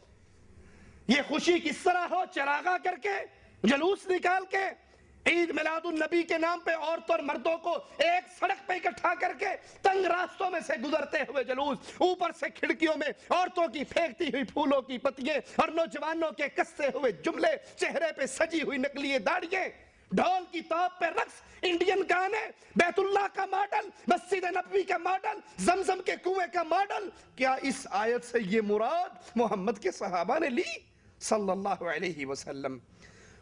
یہ خوشی کس طرح ہو؟ چراغاں کر کے, جلوس نکال کے, عید میلاد النبی کے نام پہ عورتوں اور مردوں کو ایک سڑک پہ اکٹھا کر کے تنگ راستوں میں سے گزرتے ہوئے جلوس, اوپر سے کھڑکیوں میں عورتوں کی پھینکتی ہوئی پھولوں کی پتیاں اور نوجوانوں کے کسے ہوئے جملے, چہرے پہ سجی ہوئی نقلی داڑھیاں, ڈھول کی توپ پہ رقص, انڈین گانے, بیت اللہ کا ماڈل, مسجد نبوی کا ماڈل, زمزم کے کنویں کا ماڈل. کیا اس آیت سے یہ مراد محمد کے صحابہ نے لی صلی اللہ علیہ وسلم؟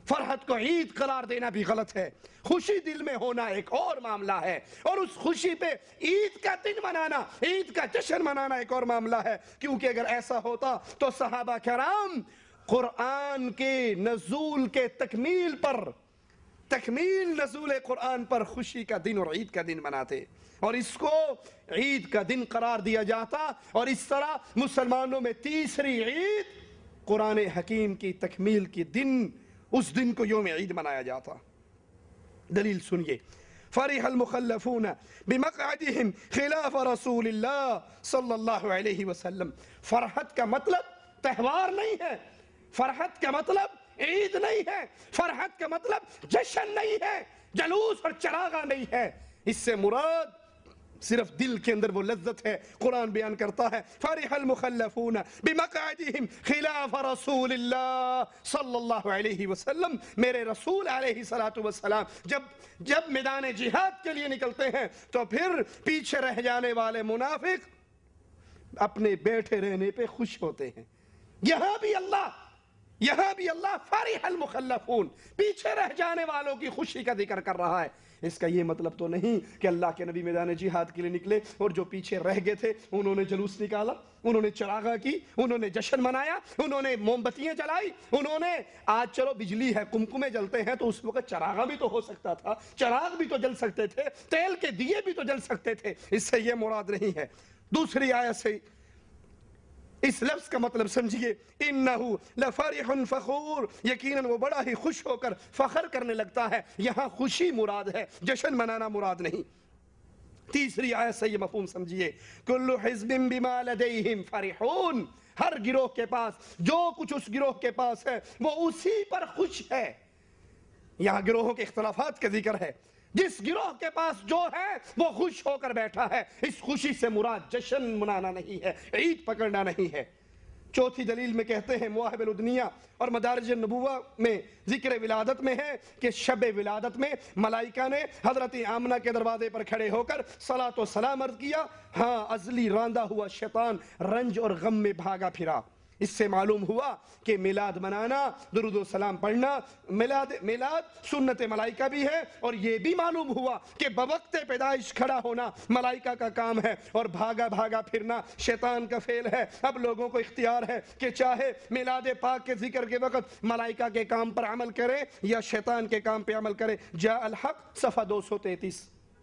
فرحت کو عید قرار دینا بھی غلط ہے. خوشی دل میں ہونا ایک اور معاملہ ہے, اور اس خوشی پہ عید کا دن منانا, عید کا جشن منانا ایک اور معاملہ ہے. کیونکہ اگر ایسا ہوتا تو صحابہ کرام قرآن کے نزول کے تکمیل پر, تکمیل نزول قرآن پر خوشی کا دن اور عید کا دن مناتے, اور اس کو عید کا دن قرار دیا جاتا, اور اس طرح مسلمانوں میں تیسری عید قرآن حکیم کی تکمیل کی دن, اس دن کو یوم عید منایا جاتا. دلیل سنیے. فرح المخلفون بمقعدهم خلاف رسول اللہ صلی اللہ علیہ وسلم. فرحت کا مطلب تہوار نہیں ہے, فرحت کا مطلب عید نہیں ہے, فرحت کا مطلب جشن نہیں ہے, جلوس اور چراغاں نہیں ہے. اس سے مراد صرف دل کے اندر وہ لذت ہے. قرآن بیان کرتا ہے فرح المخلفون بمقعدهم خلاف رسول اللہ صلی اللہ علیہ وسلم. میرے رسول علیہ السلام جب جب میدان جہاد کے لیے نکلتے ہیں تو پھر پیچھے رہ جانے والے منافق اپنے بیٹھے رہنے پہ خوش ہوتے ہیں. یہاں بھی اللہ یہاں بھی اللہ فرح المخلفون, پیچھے رہ جانے والوں کی خوشی کا ذکر کر رہا ہے. اس کا یہ مطلب تو نہیں کہ اللہ کے نبی میدان جہاد کے لیے نکلے اور جو پیچھے رہ گئے تھے انہوں نے جلوس نکالا, انہوں نے چراغاں کی, انہوں نے جشن منایا, انہوں نے موم بتیاں جلائی, انہوں نے, آج چلو بجلی ہے قمقمے جلتے ہیں تو اس وقت چراغاں بھی تو ہو سکتا تھا, چراغ بھی تو جل سکتے تھے, تیل کے دیے بھی تو جل سکتے تھے. اس سے یہ مراد نہیں ہے. دوسری آیت سے اس لفظ کا مطلب سمجھیے, انہو لفرح فخور, یقیناً وہ بڑا ہی خوش ہو کر فخر کرنے لگتا ہے. یہاں خوشی مراد ہے, جشن منانا مراد نہیں. تیسری آیت سے یہ مفہوم سمجھیے, کل حزب بما لدیہم فرحون, ہر گروہ کے پاس جو کچھ اس گروہ کے پاس ہے وہ اسی پر خوش ہے. یہاں گروہوں کے اختلافات کا ذکر ہے. جس گروہ کے پاس جو ہے وہ خوش ہو کر بیٹھا ہے. اس خوشی سے مراد جشن منانا نہیں ہے, عید پکڑنا نہیں ہے. چوتھی دلیل میں کہتے ہیں مواہب الدنیا اور مدارج النبوہ میں ذکر ولادت میں ہے کہ شب ولادت میں ملائکہ نے حضرت آمنہ کے دروازے پر کھڑے ہو کر صلاۃ و سلام عرض کیا. ہاں, ازلی راندہ ہوا شیطان رنج اور غم میں بھاگا پھرا. اس سے معلوم ہوا کہ میلاد منانا, درود و سلام پڑھنا, میلاد میلاد سنت ملائکہ بھی ہے, اور یہ بھی معلوم ہوا کہ بوقت پیدائش کھڑا ہونا ملائکہ کا کام ہے, اور بھاگا بھاگا پھرنا شیطان کا فعل ہے. اب لوگوں کو اختیار ہے کہ چاہے میلاد پاک کے ذکر کے وقت ملائکہ کے کام پر عمل کرے یا شیطان کے کام پہ عمل کرے. جاء الحق صفحہ دو سو تینتیس.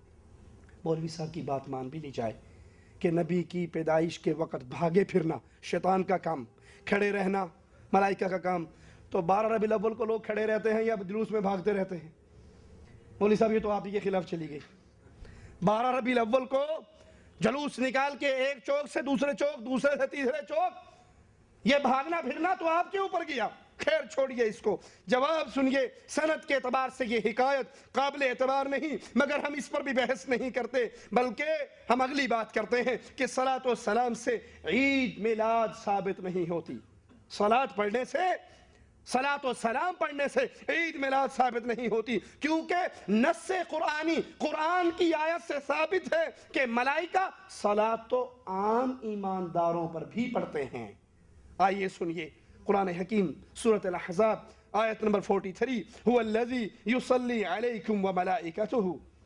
مولوی صاحب کی بات مان بھی لی جائے کہ نبی کی پیدائش کے وقت بھاگے پھرنا شیطان کا کام, کھڑے رہنا ملائکہ کا کام, تو بارہ ربیع الاول کو لوگ کھڑے رہتے ہیں یا جلوس میں بھاگتے رہتے ہیں؟ مولوی صاحب یہ تو آپ ہی کے خلاف چلی گئی. بارہ ربیع الاول کو جلوس نکال کے ایک چوک سے دوسرے چوک, دوسرے سے تیسرے چوک, یہ بھاگنا پھرنا تو آپ کے اوپر گیا. خیر چھوڑیے اس کو. جواب سنیے, سند کے اعتبار سے یہ حکایت قابل اعتبار نہیں, مگر ہم اس پر بھی بحث نہیں کرتے, بلکہ ہم اگلی بات کرتے ہیں کہ صلاۃ و سلام سے عید میلاد ثابت نہیں ہوتی. صلاۃ پڑھنے سے, صلاۃ و سلام پڑھنے سے عید میلاد ثابت نہیں ہوتی, کیونکہ نص قرآنی, قرآن کی آیت سے ثابت ہے کہ ملائکہ صلاۃ تو عام ایمانداروں پر بھی پڑھتے ہیں. آئیے سنیے قرآن حکیم سورۃ الاحزاب آیت نمبر تینتالیس, هو الذی یصلی علیکم وملائکتہ,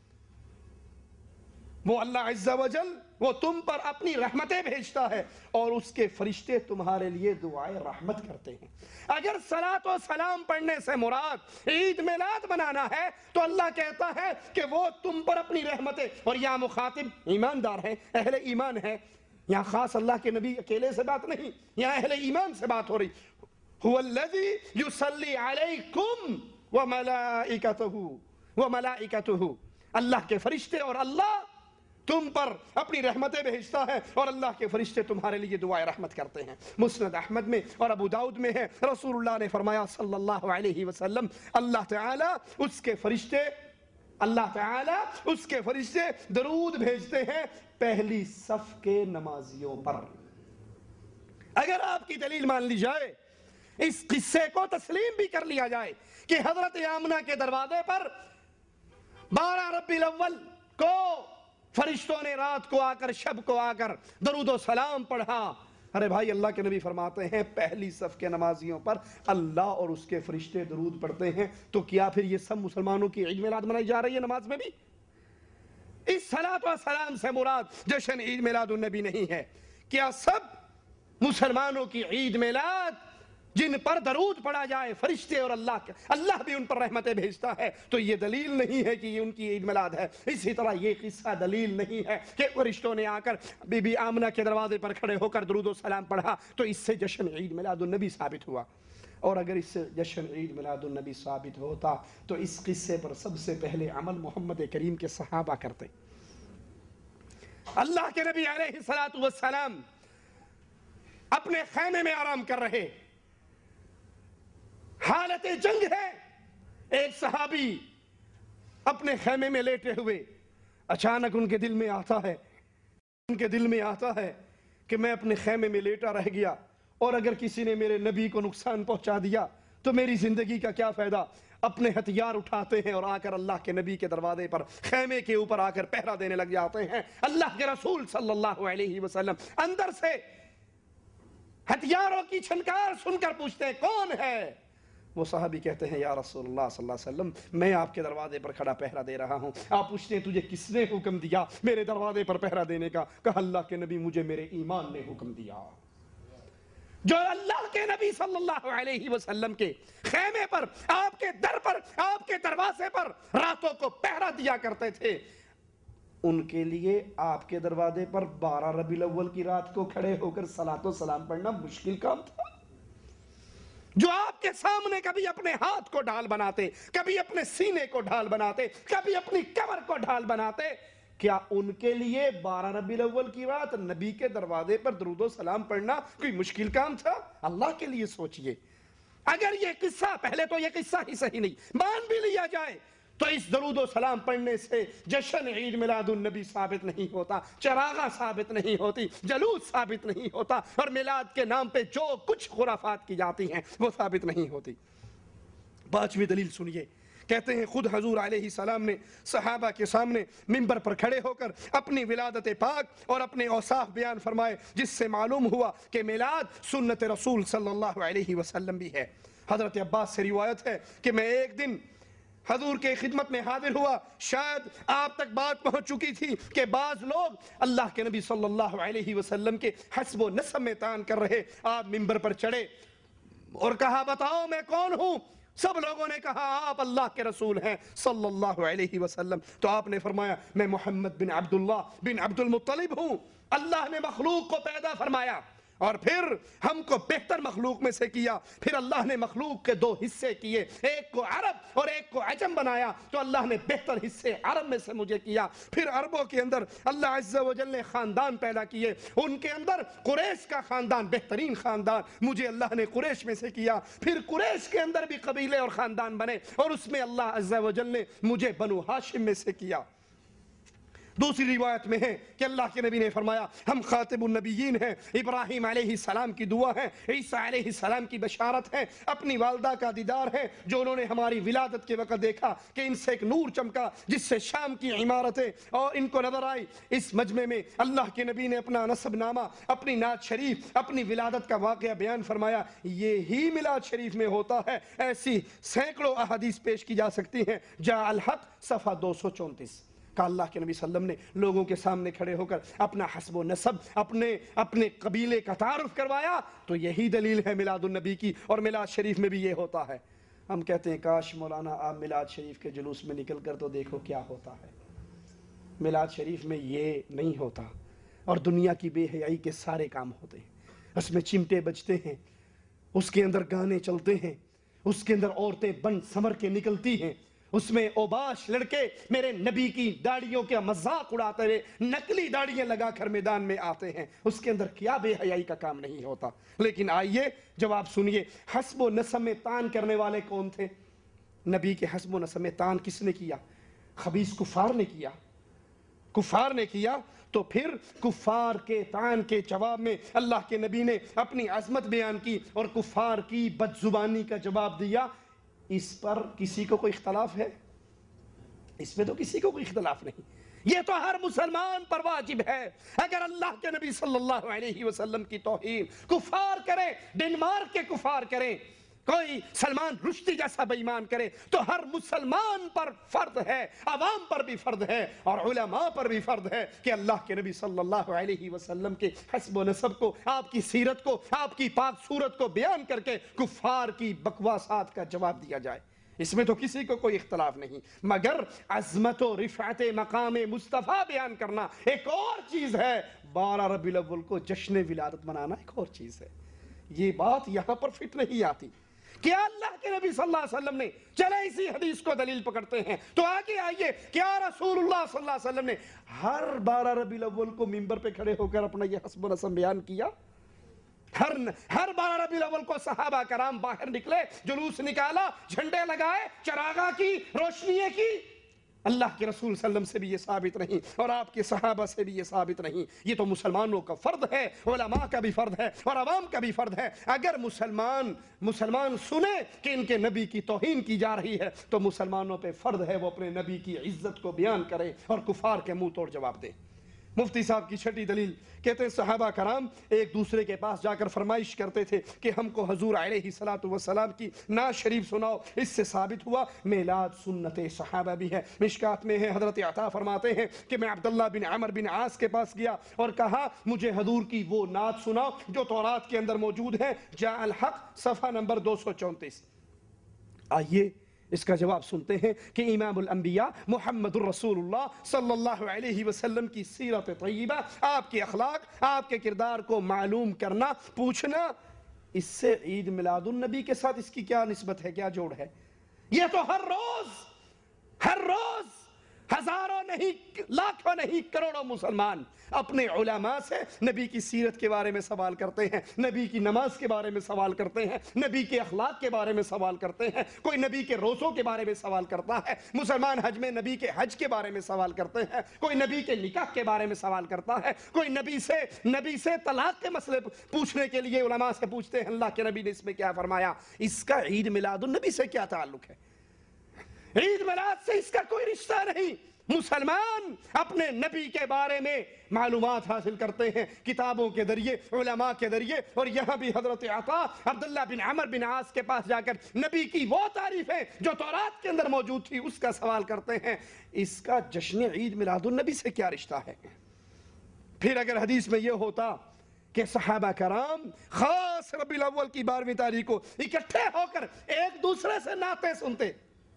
وہ اللہ عز و جل وہ تم پر اپنی رحمتیں بھیجتا ہے اور اس کے فرشتے تمہارے لیے دعائے رحمت کرتے ہیں. اگر صلاۃ و سلام پڑھنے سے مراد عید میلاد منانا ہے تو اللہ کہتا ہے کہ وہ تم پر اپنی رحمتیں, اور یہاں مخاطب ایماندار ہیں, اہل ایمان ہے. یہاں خاص اللہ کے نبی اکیلے سے بات نہیں, یہاں اہل ایمان سے بات ہو رہی. هو الذی یصلی علیکم وملائکتہ وملائکتہ, اللہ کے فرشتے اور اللہ تم پر اپنی رحمتیں بھیجتا ہے اور اللہ کے فرشتے تمہارے لیے دعائے رحمت کرتے ہیں. مسند احمد میں اور ابو داؤد میں ہے, رسول اللہ نے فرمایا صلی اللہ علیہ وسلم, اللہ تعالی اس کے فرشتے اللہ تعالیٰ اس کے فرشتے درود بھیجتے ہیں پہلی صف کے نمازیوں پر. اگر آپ کی دلیل مان لی جائے, اس قصے کو تسلیم بھی کر لیا جائے کہ حضرت آمنہ کے دروازے پر بارہ ربیع الاول کو فرشتوں نے رات کو آ کر, شب کو آ کر درود و سلام پڑھا, ارے بھائی اللہ کے نبی فرماتے ہیں پہلی صف کے نمازیوں پر اللہ اور اس کے فرشتے درود پڑھتے ہیں، تو کیا پھر یہ سب مسلمانوں کی عید میلاد منائی جا رہی ہے نماز میں بھی؟ اس صلاۃ و سلام سے مراد جشن عید میلاد النبی نہیں ہے۔ کیا سب مسلمانوں کی عید میلاد جن پر درود پڑھا جائے فرشتے اور اللہ کے اللہ بھی ان پر رحمتیں بھیجتا ہے، تو یہ دلیل نہیں ہے کہ یہ ان کی عید میلاد ہے؟ اسی طرح یہ قصہ دلیل نہیں ہے کہ فرشتوں نے آ کر بی بی آمنہ کے دروازے پر کھڑے ہو کر درود و سلام پڑھا تو اس سے جشن عید میلاد النبی ثابت ہوا۔ اور اگر اس سے جشن عید میلاد النبی ثابت ہوتا تو اس قصے پر سب سے پہلے عمل محمد کریم کے صحابہ کرتے۔ اللہ کے نبی علیہ الصلوۃ والسلام اپنے خیمے میں آرام کر رہے، حالت جنگ ہے، ایک صحابی اپنے خیمے میں لیٹے ہوئے، اچانک ان کے دل میں آتا ہے ان کے دل میں آتا ہے کہ میں اپنے خیمے میں لیٹا رہ گیا اور اگر کسی نے میرے نبی کو نقصان پہنچا دیا تو میری زندگی کا کیا فائدہ؟ اپنے ہتھیار اٹھاتے ہیں اور آ کر اللہ کے نبی کے دروازے پر خیمے کے اوپر آ کر پہرا دینے لگ جاتے ہیں۔ اللہ کے رسول صلی اللہ علیہ وسلم اندر سے ہتھیاروں کی چھنکار سن کر پوچھتے ہیں کون ہے؟ وہ صحابی کہتے ہیں یا رسول اللہ صلی اللہ علیہ وسلم میں آپ کے دروازے پر کھڑا پہرا دے رہا ہوں۔ آپ پوچھتے ہیں تجھے کس نے حکم دیا میرے دروازے پر پہرا دینے کا؟ کہا اللہ کے نبی مجھے میرے ایمان نے حکم دیا۔ جو اللہ کے نبی صلی اللہ علیہ وسلم کے خیمے پر آپ کے در پر آپ کے دروازے پر راتوں کو پہرا دیا کرتے تھے، ان کے لیے آپ کے دروازے پر بارہ ربیع الاول کی رات کو کھڑے ہو کر صلاۃ و سلام پڑھنا مشکل کام تھا؟ جو آپ کے سامنے کبھی اپنے ہاتھ کو ڈھال بناتے، کبھی اپنے سینے کو ڈھال بناتے، کبھی اپنی کمر کو ڈھال بناتے، کیا ان کے لیے بارہ ربیع الاول کی رات نبی کے دروازے پر درود و سلام پڑھنا کوئی مشکل کام تھا؟ اللہ کے لیے سوچئے۔ اگر یہ قصہ پہلے تو یہ قصہ ہی صحیح نہیں مان بھی لیا جائے تو اس درود و سلام پڑھنے سے جشن عید میلاد النبی ثابت نہیں ہوتا، چراغاں ثابت نہیں ہوتی، جلوس ثابت نہیں ہوتا، اور میلاد کے نام پہ جو کچھ خرافات کی جاتی ہیں وہ ثابت نہیں ہوتی۔ پانچویں دلیل سنیے، کہتے ہیں خود حضور علیہ السلام نے صحابہ کے سامنے منبر پر کھڑے ہو کر اپنی ولادت پاک اور اپنے اوصاف بیان فرمائے، جس سے معلوم ہوا کہ میلاد سنت رسول صلی اللہ علیہ وسلم بھی ہے۔ حضرت عباس سے روایت ہے کہ میں ایک دن حضور کے خدمت میں حاضر ہوا، شاید آپ تک بات پہنچ چکی تھی کہ بعض لوگ اللہ کے نبی صلی اللہ علیہ وسلم کے حسب و نسب میں طعن کر رہے۔ آپ منبر پر چڑھے اور کہا بتاؤ میں کون ہوں؟ سب لوگوں نے کہا آپ اللہ کے رسول ہیں صلی اللہ علیہ وسلم۔ تو آپ نے فرمایا میں محمد بن عبداللہ بن عبد المطلب ہوں۔ اللہ نے مخلوق کو پیدا فرمایا اور پھر ہم کو بہتر مخلوق میں سے کیا، پھر اللہ نے مخلوق کے دو حصے کیے، ایک کو عرب اور ایک کو عجم بنایا، تو اللہ نے بہتر حصے عرب میں سے مجھے کیا۔ پھر عربوں کے اندر اللہ عز و جل نے خاندان پیدا کیے، ان کے اندر قریش کا خاندان بہترین خاندان، مجھے اللہ نے قریش میں سے کیا۔ پھر قریش کے اندر بھی قبیلے اور خاندان بنے اور اس میں اللہ عز و جل نے مجھے بنو ہاشم میں سے کیا۔ دوسری روایت میں ہے کہ اللہ کے نبی نے فرمایا ہم خاتم النبیین ہیں، ابراہیم علیہ السلام کی دعا ہے، عیسیٰ علیہ السلام کی بشارت ہے، اپنی والدہ کا دیدار ہے جو انہوں نے ہماری ولادت کے وقت دیکھا کہ ان سے ایک نور چمکا جس سے شام کی عمارتیں اور ان کو نظر آئی۔ اس مجمع میں اللہ کے نبی نے اپنا نسب نامہ، اپنی نعت شریف، اپنی ولادت کا واقعہ بیان فرمایا۔ یہی میلاد شریف میں ہوتا ہے، ایسی سینکڑوں احادیث پیش کی جا سکتی ہیں۔ جاء الحق صفحہ دو سو چونتیس کا اللہ کے نبی صلی اللہ علیہ وسلم نے لوگوں کے سامنے کھڑے ہو کر اپنا حسب و نسب، اپنے اپنے قبیلے کا تعارف کروایا، تو یہی دلیل ہے میلاد النبی کی، اور میلاد شریف میں بھی یہ ہوتا ہے۔ ہم کہتے ہیں کاش مولانا آپ میلاد شریف کے جلوس میں نکل کر تو دیکھو کیا ہوتا ہے۔ میلاد شریف میں یہ نہیں ہوتا، اور دنیا کی بے حیائی کے سارے کام ہوتے ہیں۔ اس میں چمٹے بجتے ہیں، اس کے اندر گانے چلتے ہیں، اس کے اندر عورتیں بن سمر کے نکلتی ہیں، اس میں اوباش لڑکے میرے نبی کی داڑیوں کے مذاق اڑاتے ہوئے نقلی داڑیاں لگا کر میدان میں آتے ہیں۔ اس کے اندر کیا بے حیائی کا کام نہیں ہوتا۔ لیکن آئیے جواب سنیے، حسب و نسب میں طعن کرنے والے کون تھے؟ نبی کے حسب و نسب میں طعن کس نے کیا؟ خبیث کفار نے کیا۔ کفار نے کیا تو پھر کفار کے طعن کے جواب میں اللہ کے نبی نے اپنی عظمت بیان کی اور کفار کی بد زبانی کا جواب دیا۔ اس پر کسی کو کوئی اختلاف ہے؟ اس میں تو کسی کو کوئی اختلاف نہیں۔ یہ تو ہر مسلمان پر واجب ہے. اگر اللہ کے نبی صلی اللہ علیہ وسلم کی توہین کفار کرے، ڈنمارک کے کفار کریں، کوئی سلمان رشدی جیسا بے ایمان کرے، تو ہر مسلمان پر فرض ہے، عوام پر بھی فرض ہے، اور علماء پر بھی فرض ہے کہ اللہ کے نبی صلی اللہ علیہ وسلم کے حسب و نسب کو، آپ کی سیرت کو، آپ کی پاک صورت کو بیان کر کے کفار کی بکواسات کا جواب دیا جائے. اس میں تو کسی کو کوئی اختلاف نہیں، مگر عظمت و رفعت مقام مصطفیٰ بیان کرنا ایک اور چیز ہے، بارہ ربیع الاول کو جشن ولادت منانا ایک اور چیز ہے. یہ بات یہاں پر فٹ نہیں آتی. کیا اللہ کے نبی صلی اللہ علیہ وسلم نے، چلے اسی حدیث کو دلیل پکڑتے ہیں تو آگے آئیے، کیا رسول اللہ صلی اللہ علیہ وسلم نے ہر بارہ ربیع الاول کو منبر پہ کھڑے ہو کر اپنا یہ حسب و نسب بیان کیا؟ ہر ہر بارہ ربیع الاول کو صحابہ کرام باہر نکلے، جلوس نکالا، جھنڈے لگائے، چراغاں کی، روشنییں کی؟ اللہ کے رسول صلی اللہ علیہ وسلم سے بھی یہ ثابت نہیں، اور آپ کے صحابہ سے بھی یہ ثابت نہیں. یہ تو مسلمانوں کا فرض ہے، علماء کا بھی فرض ہے، اور عوام کا بھی فرض ہے. اگر مسلمان مسلمان سنے کہ ان کے نبی کی توہین کی جا رہی ہے تو مسلمانوں پہ فرض ہے وہ اپنے نبی کی عزت کو بیان کرے اور کفار کے منہ توڑ جواب دے. مفتی صاحب کی چھٹی دلیل کہتے ہیں صحابہ کرام ایک دوسرے کے پاس جا کر فرمائش کرتے تھے کہ ہم کو حضور علیہ السلام کی نعت شریف سناؤ. اس سے ثابت ہوا میلاد سنت صحابہ بھی ہے. مشکات میں ہے، حضرت عطا فرماتے ہیں کہ میں عبداللہ بن عمر بن عاص کے پاس گیا اور کہا مجھے حضور کی وہ نعت سناؤ جو تورات کے اندر موجود ہے، جاء الحق صفحہ نمبر دو سو چونتیس. آئیے اس کا جواب سنتے ہیں کہ امام الانبیاء محمد الرسول اللہ صلی اللہ علیہ وسلم کی سیرت طیبہ، آپ کے اخلاق، آپ کے کردار کو معلوم کرنا، پوچھنا، اس سے عید میلاد النبی کے ساتھ اس کی کیا نسبت ہے، کیا جوڑ ہے؟ یہ تو ہر روز ہر روز ہزاروں نہیں، لاکھوں نہیں، کروڑوں مسلمان اپنے علماء سے نبی کی سیرت کے بارے میں سوال کرتے ہیں، نبی کی نماز کے بارے میں سوال کرتے ہیں، نبی کے اخلاق کے بارے میں سوال کرتے ہیں، کوئی نبی کے روزوں کے بارے میں سوال کرتا ہے، مسلمان حج میں نبی کے حج کے بارے میں سوال کرتے ہیں، کوئی نبی کے نکاح کے بارے میں سوال کرتا ہے، کوئی نبی سے نبی سے طلاق کے مسئلے پوچھنے کے لیے علماء سے پوچھتے ہیں اللہ کے نبی نے اس میں کیا فرمایا. اس کا عید میلاد النبی سے کیا تعلق ہے؟ عید میلاد سے اس کا کوئی رشتہ نہیں. مسلمان اپنے نبی کے بارے میں معلومات حاصل کرتے ہیں کتابوں کے ذریعے، علماء کے ذریعے، اور یہاں بھی حضرت عطا عبداللہ بن عمر بن عاص کے پاس جا کر نبی کی وہ تعریفیں جو تورات کے اندر موجود تھی اس کا سوال کرتے ہیں. اس کا جشن عید میلاد النبی سے کیا رشتہ ہے؟ پھر اگر حدیث میں یہ ہوتا کہ صحابہ کرام خاص ربیع الاول کی بارہویں تاریخ کو اکٹھے ہو کر ایک دوسرے سے نعتیں سنتے،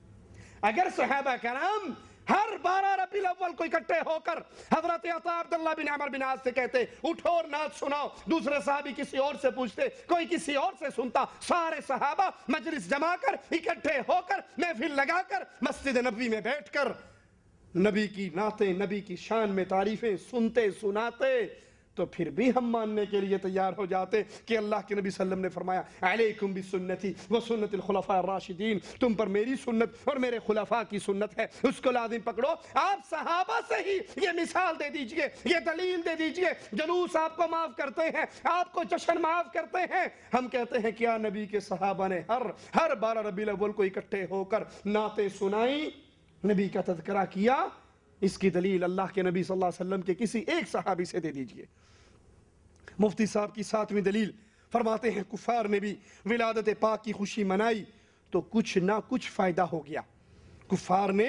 اگر صحابہ کرام ہر بارہ ربیع الاول کو اکٹھے ہو کر حضرت عطا عبداللہ بن عمر بن عاص سے کہتے اٹھو اور نعت سناؤ، دوسرے صحابی کسی اور سے پوچھتے، کوئی کسی اور سے سنتا، سارے صحابہ مجلس جما کر اکٹھے ہو کر محفل لگا کر مسجد نبوی میں بیٹھ کر نبی کی نعتیں، نبی کی شان میں تعریفیں سنتے سناتے، تو پھر بھی ہم ماننے کے لیے تیار ہو جاتے کہ اللہ کے نبی صلی اللہ علیہ وسلم نے فرمایا علیکم بسنتی وسنت الخلفاء الراشدین، تم پر میری سنت اور میرے خلفاء کی سنت ہے، اس کو لازم پکڑو. آپ صحابہ سے ہی یہ مثال دے دیجئے، یہ دلیل دے دیجئے. جلوس آپ کو معاف کرتے ہیں، آپ کو جشن معاف کرتے ہیں، ہم کہتے ہیں کیا نبی کے صحابہ نے ہر ہر بارہ ربیع الاول کو اکٹھے ہو کر نعتیں سنائیں، نبی کا تذکرہ کیا؟ اس کی دلیل اللہ کے نبی صلی اللہ علیہ وسلم کے کسی ایک صحابی سے دے دیجئے. مفتی صاحب کی ساتویں دلیل فرماتے ہیں کفار نے بھی ولادت پاک کی خوشی منائی تو کچھ نہ کچھ فائدہ ہو گیا. کفار نے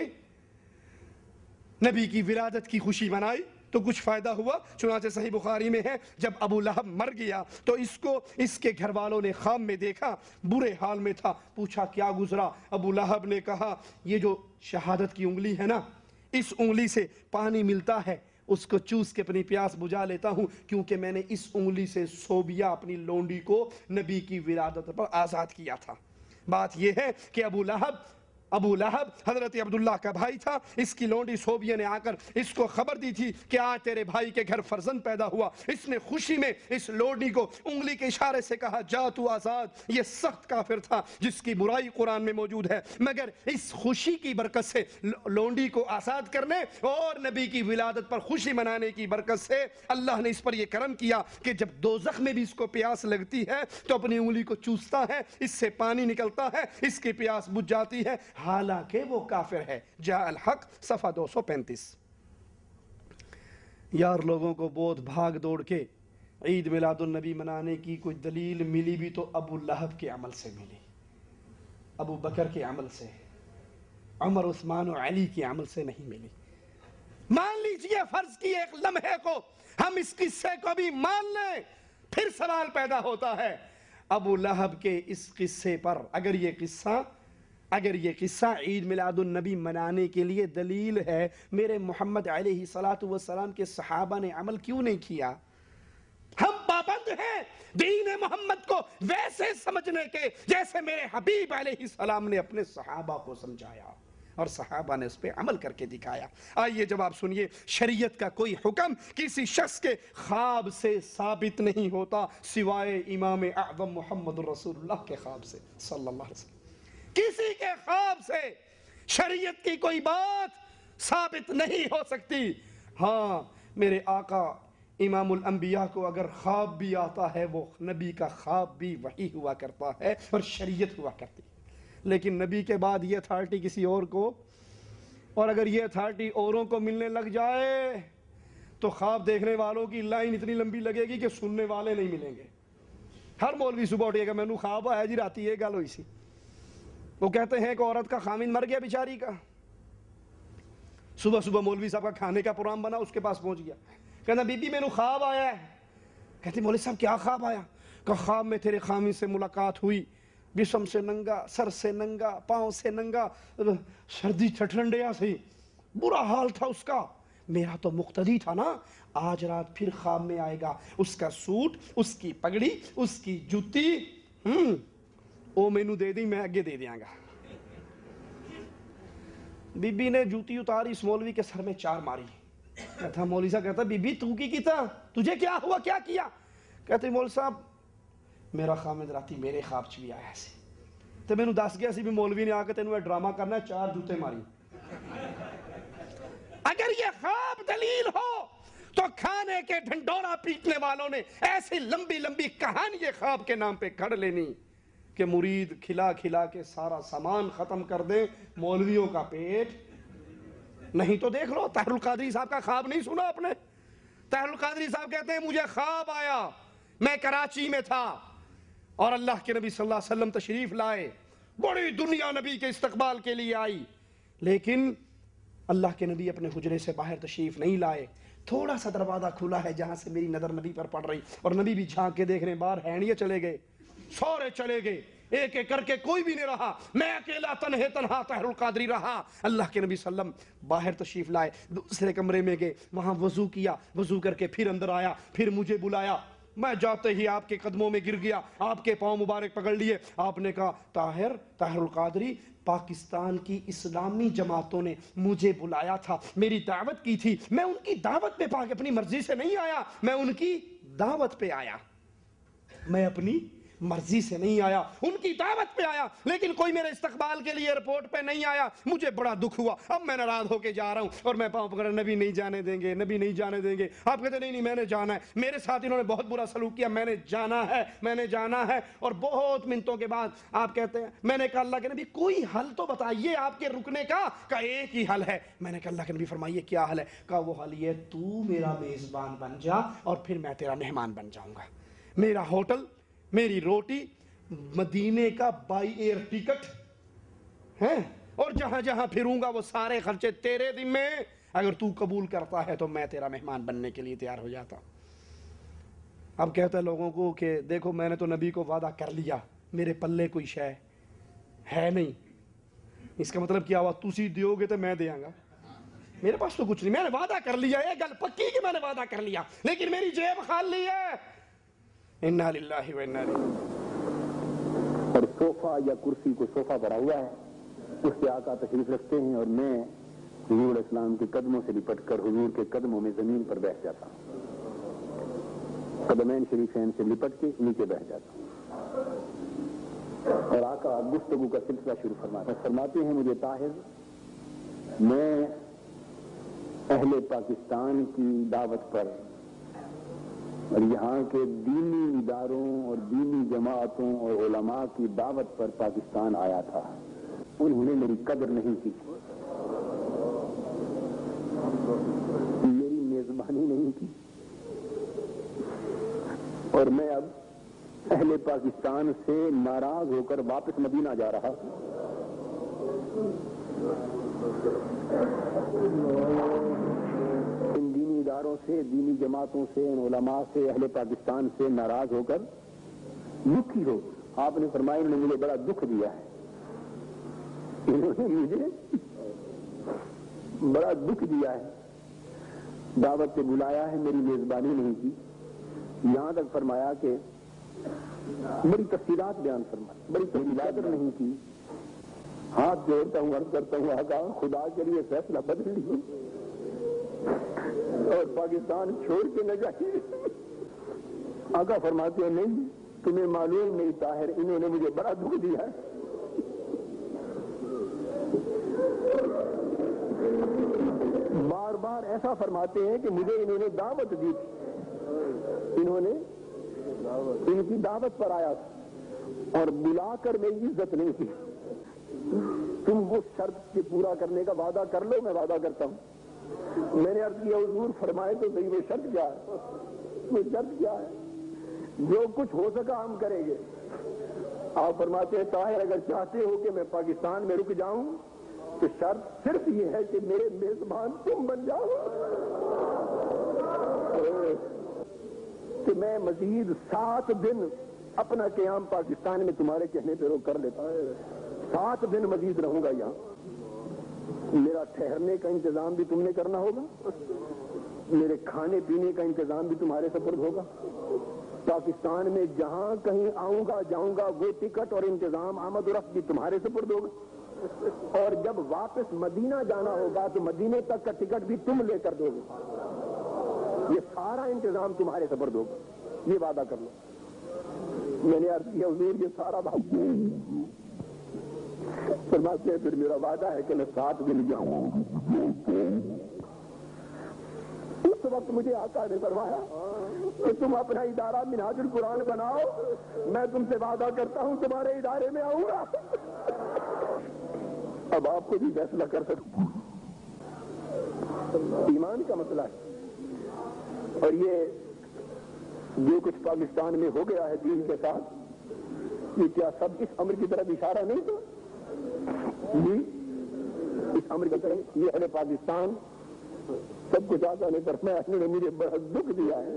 نبی کی ولادت کی خوشی منائی تو کچھ فائدہ ہوا. چنانچہ صحیح بخاری میں ہے جب ابو لہب مر گیا تو اس کو اس کے گھر والوں نے خواب میں دیکھا، برے حال میں تھا. پوچھا کیا گزرا؟ ابو لہب نے کہا یہ جو شہادت کی انگلی ہے نا، اس انگلی سے پانی ملتا ہے، اس کو چوس کے اپنی پیاس بجھا لیتا ہوں کیونکہ میں نے اس انگلی سے صوبیہ اپنی لونڈی کو نبی کی ولادت پر آزاد کیا تھا. بات یہ ہے کہ ابو لہب ابو لہب حضرت عبداللہ کا بھائی تھا. اس کی لونڈی صوبیہ نے آ کر اس کو خبر دی تھی کہ آج تیرے بھائی کے گھر فرزند پیدا ہوا. اس نے خوشی میں اس لونڈی کو انگلی کے اشارے سے کہا جا تو آزاد. یہ سخت کافر تھا جس کی برائی قرآن میں موجود ہے، مگر اس خوشی کی برکت سے لونڈی کو آزاد کرنے اور نبی کی ولادت پر خوشی منانے کی برکت سے اللہ نے اس پر یہ کرم کیا کہ جب دوزخ میں بھی اس کو پیاس لگتی ہے تو اپنی انگلی کو چوستا ہے، اس سے پانی نکلتا ہے، اس کی پیاس بجھ جاتی ہے، حالانکہ وہ کافر ہے. جاء الحق صفحہ دو سو پینتیس. یار لوگوں کو بہت بھاگ دوڑ کے عید میلاد النبی منانے کی کوئی دلیل ملی بھی تو ابو لہب کے عمل سے ملی، ابو بکر کے عمل سے، عمر عثمان و علی کے عمل سے نہیں ملی۔ مان لیجئے فرض کی ایک لمحے کو ہم اس قصے کو بھی مان لیں، پھر سوال پیدا ہوتا ہے ابو لہب کے اس قصے پر اگر یہ قصہ اگر یہ قصہ عید میلاد النبی منانے کے لیے دلیل ہے، میرے محمد علیہ الصلوۃ والسلام کے صحابہ نے عمل کیوں نہیں کیا؟ ہم پابند ہیں دین محمد کو ویسے سمجھنے کے جیسے میرے حبیب علیہ السلام نے اپنے صحابہ کو سمجھایا اور صحابہ نے اس پہ عمل کر کے دکھایا۔ آئیے جواب سنیے، شریعت کا کوئی حکم کسی شخص کے خواب سے ثابت نہیں ہوتا سوائے امام اعظم محمد رسول اللہ کے خواب سے صلی اللہ علیہ وسلم۔ کسی کے خواب سے شریعت کی کوئی بات ثابت نہیں ہو سکتی۔ ہاں میرے آقا امام الانبیاء کو اگر خواب بھی آتا ہے وہ نبی کا خواب بھی وحی ہوا کرتا ہے اور شریعت ہوا کرتی ہے، لیکن نبی کے بعد یہ اتھارٹی کسی اور کو، اور اگر یہ اتھارٹی اوروں کو ملنے لگ جائے تو خواب دیکھنے والوں کی لائن اتنی لمبی لگے گی کہ سننے والے نہیں ملیں گے۔ ہر مولوی صبح اٹھے گا میں نے خواب آیا جی راتی یہ گل ہوئی سی، وہ کہتے ہیں کہ عورت کا خامن مر گیا بیچاری کا، صبح صبح مولوی صاحب کا کھانے کا پروگرام بنا، اس کے پاس پہنچ گیا، کہنا بی بی میں نے خواب آیا ہے۔ کہتی مولوی صاحب کیا خواب آیا؟ کہ خواب میں تیرے خامن سے ملاقات ہوئی، جسم سے ننگا، سر سے ننگا، پاؤں سے ننگا، سردی ٹھنڈیا سے برا حال تھا اس کا، میرا تو مقتدی تھا نا، آج رات پھر خواب میں آئے گا، اس کا سوٹ، اس کی پگڑی، اس کی جوتی، ہم او مینو دے دی، میں آگے دے دیاں گا۔ بی بی نے جوتی اتاری، اس مولوی کے سر میں چار ماری۔ کہتا مولوی صاحب کہتا بی بی تو کی کیتا، تجھے کیا ہوا، کیا کیا؟ کہتے مولوی صاحب میرا خامد راتی میرے خواب چ بھی آیا سی تو میں نے دس گیا سی بھی مولوی نے آ کے تینوں ڈرامہ کرنا ہے، چار جوتے ماری۔ اگر یہ خواب دلیل ہو تو کھانے کے ڈھنڈورا پیٹنے والوں نے ایسی لمبی لمبی کہانی خواب کے نام پہ کھڑ لینی کہ مرید کھلا کھلا کے سارا سامان ختم کر دیں، مولویوں کا پیٹ نہیں۔ تو دیکھ لو طاہر القادری صاحب کا خواب نہیں سنا آپ نے؟ طاہر القادری صاحب کہتے ہیں مجھے خواب آیا، میں کراچی میں تھا اور اللہ کے نبی صلی اللہ علیہ وسلم تشریف لائے، بڑی دنیا نبی کے استقبال کے لیے آئی، لیکن اللہ کے نبی اپنے حجرے سے باہر تشریف نہیں لائے، تھوڑا سا دروازہ کھلا ہے جہاں سے میری نظر نبی پر پڑ رہی، اور نبی بھی جھانک کے دیکھ رہے باہر ہیں نہیں، چلے گئے، سورے چلے گئے، ایک ایک کر کے کوئی بھی نہیں رہا، میں اکیلا تنہے تنہا طاہر القادری رہا۔ اللہ کے نبی صلی اللہ علیہ وسلم باہر تشریف لائے، دوسرے کمرے میں گئے، وہاں وضو کیا، وضو کر کے پھر اندر آیا، پھر مجھے بلایا، میں جاتے ہی آپ کے قدموں میں گر گیا، آپ کے پاؤں مبارک پکڑ لیے، آپ نے کہا طاہر طاہر القادری پاکستان کی اسلامی جماعتوں نے مجھے بلایا تھا، میری دعوت کی تھی، میں ان کی دعوت پہ پاک اپنی مرضی سے نہیں آیا، میں ان کی دعوت پہ آیا، میں اپنی مرضی سے نہیں آیا، ان کی دعوت پہ آیا، لیکن کوئی میرے استقبال کے لیے ایئرپورٹ پہ نہیں آیا، مجھے بڑا دکھ ہوا، اب میں ناراض ہو کے جا رہا ہوں اور میں پاؤں پکڑ، نبی نہیں جانے دیں گے، نبی نہیں جانے دیں گے۔ آپ کہتے نہیں نہیں میں نے جانا ہے، میرے ساتھ انہوں نے بہت برا سلوک کیا، میں نے جانا ہے، میں نے جانا ہے۔ اور بہت منتوں کے بعد آپ کہتے ہیں، میں نے کہا اللہ کے نبی کوئی حل تو بتائیے آپ کے رکنے کا، کہا ایک ہی حل ہے۔ میں نے کہا اللہ کے نبی فرمائیے کیا حل ہے؟ کہا وہ حل یہ تو میرا میزبان بن جا اور پھر میں تیرا مہمان بن جاؤں گا، میرا ہوٹل، میری روٹی، مدینے کا بائی ایئر ٹکٹ ہے، اور جہاں جہاں پھروں گا وہ سارے خرچے تیرے ذمے، اگر تو قبول کرتا ہے تو میں تیرا مہمان بننے کے لیے تیار ہو جاتا۔ اب کہتا ہے لوگوں کو کہ دیکھو میں نے تو نبی کو وعدہ کر لیا، میرے پلے کوئی شے ہے نہیں، اس کا مطلب کیا ہوا؟ تسی دیو گے تو میں دیاں گا، میرے پاس تو کچھ نہیں، میں نے وعدہ کر لیا، یہ گل پکی کہ میں نے وعدہ کر لیا، لیکن میری جیب خالی ہے۔ انا للہ و انا الیہ۔ اور صوفہ یا کرسی کو صوفہ بڑا ہوا ہے، اس پہ آقا تشریف رکھتے ہیں اور میں حضور اسلام کے قدموں سے لپٹ کر حضور کے قدموں میں زمین پر بیٹھ جاتا ہوں، قدمین شریفین سے لپٹ کے نیچے بیٹھ جاتا ہوں، اور آقا گفتگو کا سلسلہ شروع فرماتے ہیں فرماتے ہیں مجھے طاہر، میں اہل پاکستان کی دعوت پر اور یہاں کے دینی اداروں اور دینی جماعتوں اور علماء کی دعوت پر پاکستان آیا تھا، انہوں نے میری قدر نہیں کی، میری میزبانی میزبانی نہیں کی، اور میں اب اہل پاکستان سے ناراض ہو کر واپس مدینہ جا رہا ہوں۔ ان دینی اداروں سے، دینی جماعتوں سے، ان علماء سے، اہل پاکستان سے ناراض ہو کر دکھی ہو۔ آپ نے فرمایا انہوں نے مجھے بڑا دکھ دیا ہے، انہوں نے مجھے بڑا دکھ دیا ہے، دعوت سے بلایا ہے، میری میزبانی نہیں کی، یہاں تک فرمایا کہ بڑی تفصیلات بیان فرمائی، بڑی تفصیلات نہیں کی۔ ہاتھ جوڑتا ہوں، عرض کرتا ہوں آقا خدا کے لیے فیصلہ بدل لیجیے اور پاکستان چھوڑ کے نہ جائیے۔ آقا فرماتے ہیں نہیں، تمہیں معلوم نہیں طاہر، انہوں نے مجھے بڑا دکھ دیا ہے۔ بار بار ایسا فرماتے ہیں کہ مجھے انہوں نے دعوت دی تھی، انہوں نے ان کی دعوت پر آیا تھا اور بلا کر میری عزت نہیں کی۔ تم وہ شرط کے پورا کرنے کا وعدہ کر لو، میں وعدہ کرتا ہوں۔ میں نے عرض کیا حضور فرمائے تو صحیح وہ شرط کیا ہے؟ وہ شرط کیا ہے؟ جو کچھ ہو سکا ہم کریں گے۔ آپ فرماتے ہیں طاہر اگر چاہتے ہو کہ میں پاکستان میں رک جاؤں تو شرط صرف یہ ہے کہ میرے میزبان تم بن جاؤ، کہ میں مزید سات دن اپنا قیام پاکستان میں تمہارے کہنے پہ روک کر لیتا ہوں، سات دن مزید رہوں گا یہاں۔ میرا ٹھہرنے کا انتظام بھی تم نے کرنا ہوگا، میرے کھانے پینے کا انتظام بھی تمہارے سپرد ہوگا، پاکستان میں جہاں کہیں آؤں گا جاؤں گا وہ ٹکٹ اور انتظام آمد و رفت بھی تمہارے سپرد ہوگا، اور جب واپس مدینہ جانا ہوگا تو مدینے تک کا ٹکٹ بھی تم لے کر دو گے، یہ سارا انتظام تمہارے سپرد ہوگا، یہ وعدہ کر لو۔ میں نے عرض کیا حضور یہ سارا بات فرماتے ہیں پھر میرا وعدہ ہے کہ میں سات دن جاؤں۔ اس وقت مجھے آقا نے فرمایا کہ تم اپنا ادارہ منہاج القرآن بناؤ، میں تم سے وعدہ کرتا ہوں تمہارے ادارے میں آؤں گا۔ اب آپ کو بھی فیصلہ کر سکتے، ایمان کا مسئلہ ہے، اور یہ جو کچھ پاکستان میں ہو گیا ہے دین کے ساتھ، یہ کیا سب اس امر کی طرف اشارہ نہیں تھا؟ جی اس امر کی طرف یہ اہل پاکستان سب کچھ آقا نے فرمایا، انہوں نے مجھے بڑا دکھ دیا ہے۔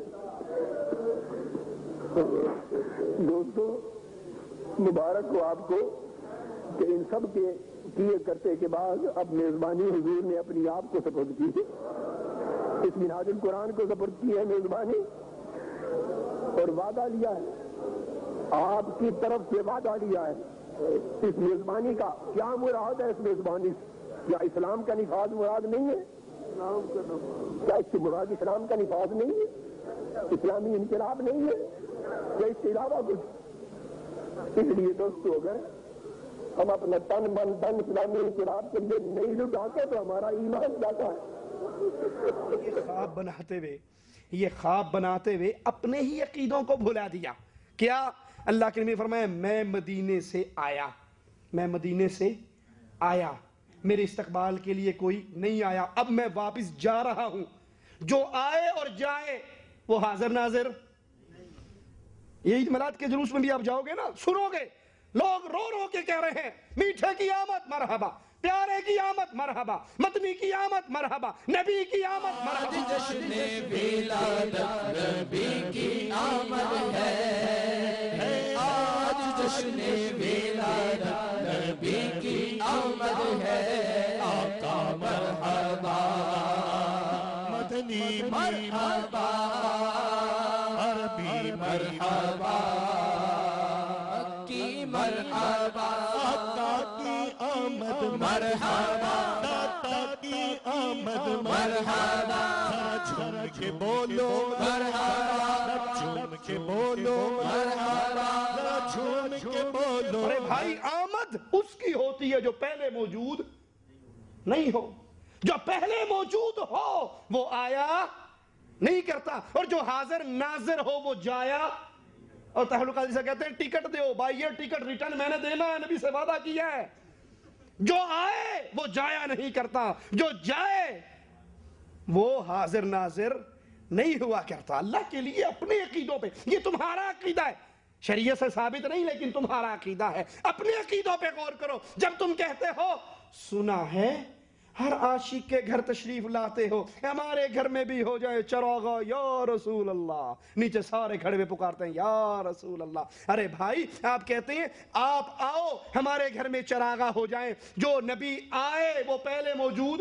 دوستو مبارک ہو آپ کو کہ ان سب کے کیے کرتے کے بعد اب میزبانی حضور نے اپنی آپ کو سپرد کی، اس منہاج القرآن کو سپرد کی ہے میزبانی، اور وعدہ لیا ہے، آپ کی طرف سے وعدہ لیا ہے اس میزبانی کا۔ کیا مراد ہے اس میزبانی سے؟ کیا اسلام کا نفاذ مراد نہیں ہے؟ کیا اس سے مراد اسلام کا نفاذ نہیں ہے؟ اسلامی انقلاب نہیں ہے؟ کیا اس کے علاوہ کچھ؟ اس لیے دوستو اگر ہم اپنا تن من دن اسلامی انقلاب کے لیے نہیں لٹاتے تو ہمارا ایمان جاتا ہے۔ یہ خواب بناتے ہوئے یہ خواب بناتے ہوئے اپنے ہی عقیدوں کو بھلا دیا۔ کیا اللہ کے نبی فرمایا میں مدینے سے آیا، میں مدینے سے آیا، میرے استقبال کے لیے کوئی نہیں آیا، اب میں واپس جا رہا ہوں، جو آئے اور جائے وہ حاضر ناظر۔ یہ عید میلاد کے جلوس میں بھی آپ جاؤ گے نا، سنو گے لوگ رو رو کے کہہ رہے ہیں میٹھے کی آمد مرحبا، پیارے کی آمد مرحبا، مدنی کی آمد مرحبا، نبی کی آمد مرحبا۔ جشن ولادت نبی کی آمد ہے، آج جشن ولادت نبی کی آمد ہے، آقا مرحبا، مدنی مرحبا، عربی مرحبا، کی مرحبا، آقا کی آمد مرحبا، داتا کی آمد مرحبا، جھوم کے بولو مرحبا، جھوم کے بولو مرحبا، جھوم کے بولو۔ ارے بھائی آمد اس کی ہوتی ہے جو پہلے موجود نہیں ہو، جو پہلے موجود ہو وہ آیا نہیں کرتا، اور جو حاضر ناظر ہو وہ جایا۔ اور تحلق عزیزہ کہتے ہیں ٹکٹ دیو بھائی، یہ ٹکٹ ریٹرن میں نے دینا ہے، نبی سے وعدہ کیا ہے۔ جو آئے وہ جایا نہیں کرتا، جو جائے وہ حاضر ناظر نہیں ہوا کرتا اللہ کے لیے اپنے عقیدوں پہ. یہ تمہارا عقیدہ ہے, شریعت سے ثابت نہیں لیکن تمہارا عقیدہ ہے, اپنے عقیدوں پہ غور کرو. جب تم کہتے ہو سنا ہے ہر عاشق کے گھر تشریف لاتے ہو, ہمارے گھر میں بھی ہو جائے چراغا یا رسول اللہ, نیچے سارے کھڑے ہوئے پکارتے ہیں یا رسول اللہ. ارے بھائی آپ کہتے ہیں آپ آؤ ہمارے گھر میں چراغا ہو جائیں, جو نبی آئے وہ پہلے موجود,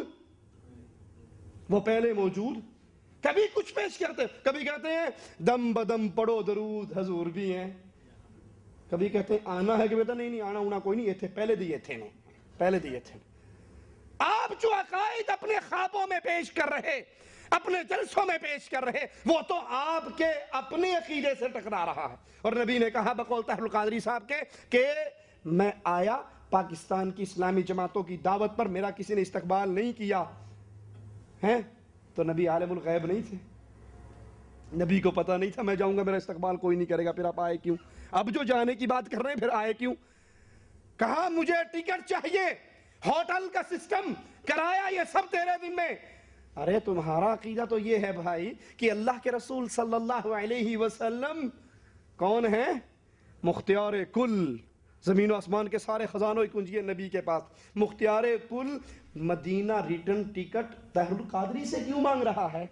وہ پہلے موجود. کبھی کچھ پیش کرتے, کبھی کہتے ہیں دم بدم پڑھو درود حضور بھی ہیں, کبھی کہتے ہیں آنا ہے کہ بیٹا نہیں نہیں آنا ہونا کوئی نہیں, یہ تھے پہلے دیے تھے, نہیں پہلے دیے تھے. آپ جو عقائد اپنے خوابوں میں پیش کر رہے, اپنے جلسوں میں پیش کر رہے, وہ تو آپ کے اپنے عقیدے سے ٹکرا رہا ہے. اور نبی نے کہا بقول طاہر القادری صاحب کے کہ میں آیا پاکستان کی اسلامی جماعتوں کی دعوت پر, میرا کسی نے استقبال نہیں کیا ہے, تو نبی عالم الغیب نہیں تھے, نبی کو پتہ نہیں تھا میں جاؤں گا میرا استقبال کوئی نہیں کرے گا, پھر آپ آئے کیوں؟ اب جو جانے کی بات کر رہے ہیں پھر آئے کیوں؟ کہا مجھے ٹکٹ چاہیے, ہوٹل کا سسٹم, کرایہ, یہ سب تیرے دن میں. ارے تمہارا عقیدہ تو یہ ہے بھائی کہ اللہ کے رسول صلی اللہ علیہ وسلم کون ہیں؟ مختار کل, زمین و آسمان کے سارے خزانوں کی کنجی ہے نبی کے پاس, مختار کل. مدینہ ریٹرن ٹکٹ طاہر القادری سے کیوں مانگ رہا ہے؟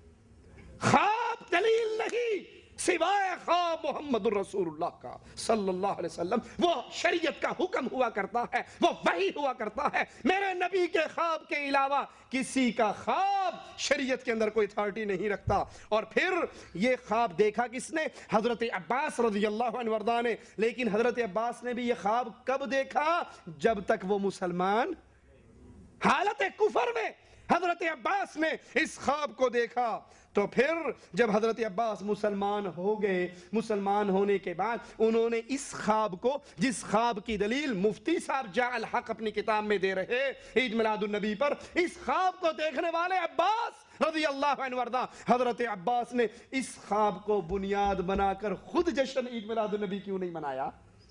خواب دلیل نہیں سوائے خواب محمد الرسول اللہ کا صلی اللہ علیہ وسلم. وہ شریعت کا حکم ہوا کرتا ہے, وہ وحی ہوا کرتا ہے. میرے نبی کے خواب کے علاوہ کسی کا خواب شریعت کے اندر کوئی اتھارٹی نہیں رکھتا. اور پھر یہ خواب دیکھا کس نے؟ حضرت عباس رضی اللہ عنہ وارضاہ نے. لیکن حضرت عباس نے بھی یہ خواب کب دیکھا؟ جب تک وہ مسلمان, حالت کفر میں حضرت عباس نے اس خواب کو دیکھا. تو پھر جب حضرت عباس مسلمان ہو گئے, مسلمان ہونے کے بعد انہوں نے اس خواب کو, جس خواب کی دلیل مفتی صاحب جاء الحق اپنی کتاب میں دے رہے عید میلاد النبی پر, اس خواب کو دیکھنے والے عباس رضی اللہ عنہ وارضاہ, حضرت عباس نے اس خواب کو بنیاد بنا کر خود جشن عید میلاد النبی کیوں نہیں منایا؟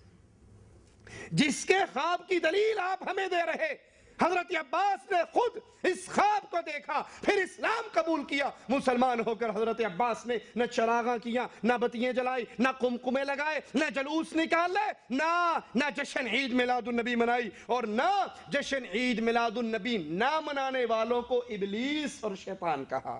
جس کے خواب کی دلیل آپ ہمیں دے رہے, حضرت عباس نے خود اس خواب کو دیکھا, پھر اسلام قبول کیا. مسلمان ہو کر حضرت عباس نے نہ چراغاں کیا, نہ بتیاں جلائی, نہ قمقمے لگائے, نہ جلوس نکالے, نہ نہ جشن عید میلاد النبی منائی, اور نہ جشن عید میلاد النبی نہ منانے والوں کو ابلیس اور شیطان کہا.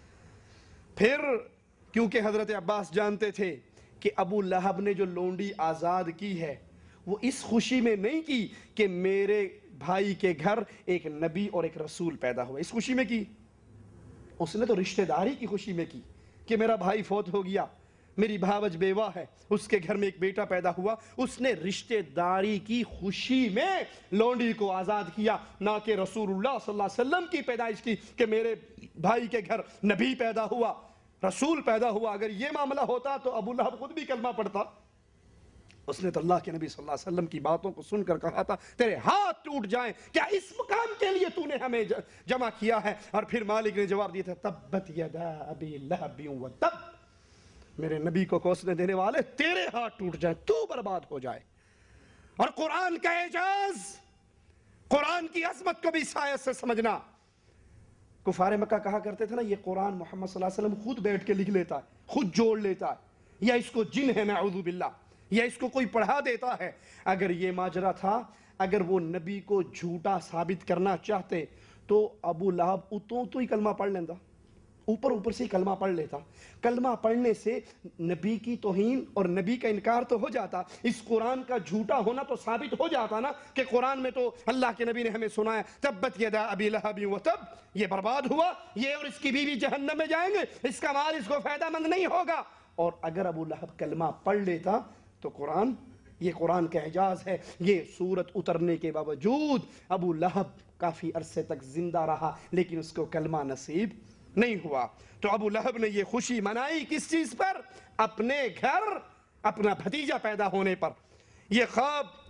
پھر کیونکہ حضرت عباس جانتے تھے کہ ابو لہب نے جو لونڈی آزاد کی ہے وہ اس خوشی میں نہیں کی کہ میرے بھائی کے گھر ایک نبی اور ایک رسول پیدا ہوا, اس خوشی میں کی, اس نے تو رشتہ داری کی خوشی میں کی کہ میرا بھائی فوت ہو گیا, میری بھاوج بیوہ ہے, اس کے گھر میں ایک بیٹا پیدا ہوا. اس نے رشتہ داری کی خوشی میں لونڈی کو آزاد کیا, نہ کہ رسول اللہ صلی اللہ علیہ وسلم کی پیدائش کی کہ میرے بھائی کے گھر نبی پیدا ہوا, رسول پیدا ہوا. اگر یہ معاملہ ہوتا تو ابو لہب خود بھی کلمہ پڑھتا. اس نے تو اللہ کے نبی صلی اللہ علیہ وسلم کی باتوں کو سن کر کہا تھا تیرے ہاتھ ٹوٹ جائیں, کیا اس مقام کے لیے تو نے ہمیں جمع کیا ہے؟ اور پھر مالک نے جواب دیا تھا تبت یدا ابی لہب وتب, میرے نبی کو کوسنے دینے والے تیرے ہاتھ ٹوٹ جائیں, تو برباد ہو جائے. اور قرآن کا اعجاز, قرآن کی عظمت کو بھی سائے سے سمجھنا. کفار مکہ کہا کرتے تھے نا یہ قرآن محمد صلی اللہ علیہ وسلم خود بیٹھ کے لکھ لیتا ہے, خود جوڑ لیتا ہے, یا اس کو جن ہے نعوذ باللہ, یا اس کو کوئی پڑھا دیتا ہے. اگر یہ ماجرا تھا, اگر وہ نبی کو جھوٹا ثابت کرنا چاہتے تو ابو لہب اتوں تو ہی کلمہ پڑھ لیتا, اوپر اوپر سے ہی کلمہ پڑھ لیتا. کلمہ پڑھنے سے نبی کی توہین اور نبی کا انکار تو ہو جاتا, اس قرآن کا جھوٹا ہونا تو ثابت ہو جاتا نا کہ قرآن میں تو اللہ کے نبی نے ہمیں سنایا تبت یدا ابی لہب وتب, یہ برباد ہوا, یہ اور اس کی بیوی جہنم میں جائیں گے, اس کا مال اس کو فائدہ مند نہیں ہوگا. اور اگر ابو لہب کلمہ پڑھ لیتا تو قرآن, یہ قرآن کا اعجاز ہے, یہ سورت اترنے کے باوجود ابو لہب کافی عرصے تک زندہ رہا لیکن اس کو کلمہ نصیب نہیں ہوا. تو ابو لہب نے یہ خوشی منائی کس چیز پر؟ اپنے گھر اپنا بھتیجا پیدا ہونے پر. یہ خواب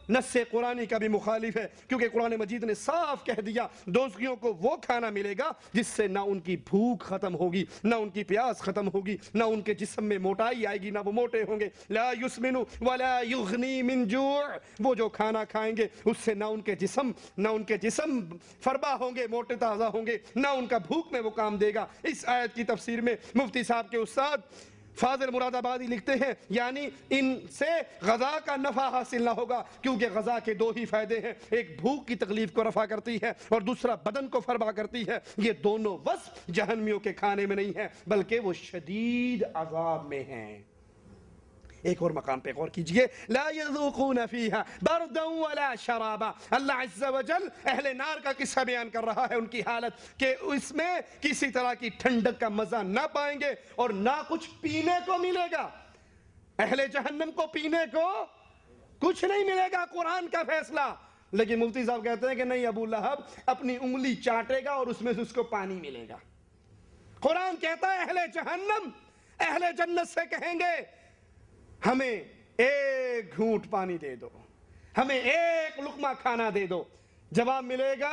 नस्स कुरानी का भी मुखालिफ है, क्योंकि कुरान मजीद ने साफ कह दिया दोस्तियों को वो खाना मिलेगा जिससे ना उनकी भूख खत्म होगी, ना उनकी प्यास खत्म होगी, ना उनके जिस्म में मोटाई आएगी, ना वो मोटे होंगे। ला युस्मिनु वला युगनी मिन जू', वो जो खाना खाएंगे उससे ना उनके जिस्म ना उनके जिस्म फरबा होंगे, मोटे ताज़ा होंगे, ना उनका भूख में वो काम देगा। इस आयत की तफसीर में मुफ्ती साहब के उस्ताद फाजिल मुरादाबादी लिखते हैं, यानी इनसे गज़ा का नफ़ा हासिल ना होगा, क्योंकि गज़ा के दो ही फ़ायदे हैं, एक भूख की तकलीफ को रफ़ा करती है और दूसरा बदन को फरमा करती है। ये दोनों वस्फ़ जहन्नमियों के खाने में नहीं है, बल्कि वो शदीद अज़ाब में हैं। एक और मकाम पे गौर कीजिए, ला यज़ूक़ून फ़ीहा बरदन वला शराबा। अल्लाह अज़्ज़ा व जल अहले नार का किस्सा बयान कर रहा है, उनकी हालत कि इसमें किसी तरह की ठंडक का मजा ना पाएंगे और ना कुछ पीने को मिलेगा। अहले जहन्नम को पीने को कुछ नहीं मिलेगा, कुरान का फैसला। लेकिन मुफ्ती साहब कहते हैं कि नहीं, अबू लहब अपनी उंगली चाटेगा और उसमें से उसको पानी मिलेगा। कुरान कहता है अहले जहन्नम अहले जन्नत से कहेंगे हमें एक घूंट पानी दे दो, हमें एक लुकमा खाना दे दो। जवाब मिलेगा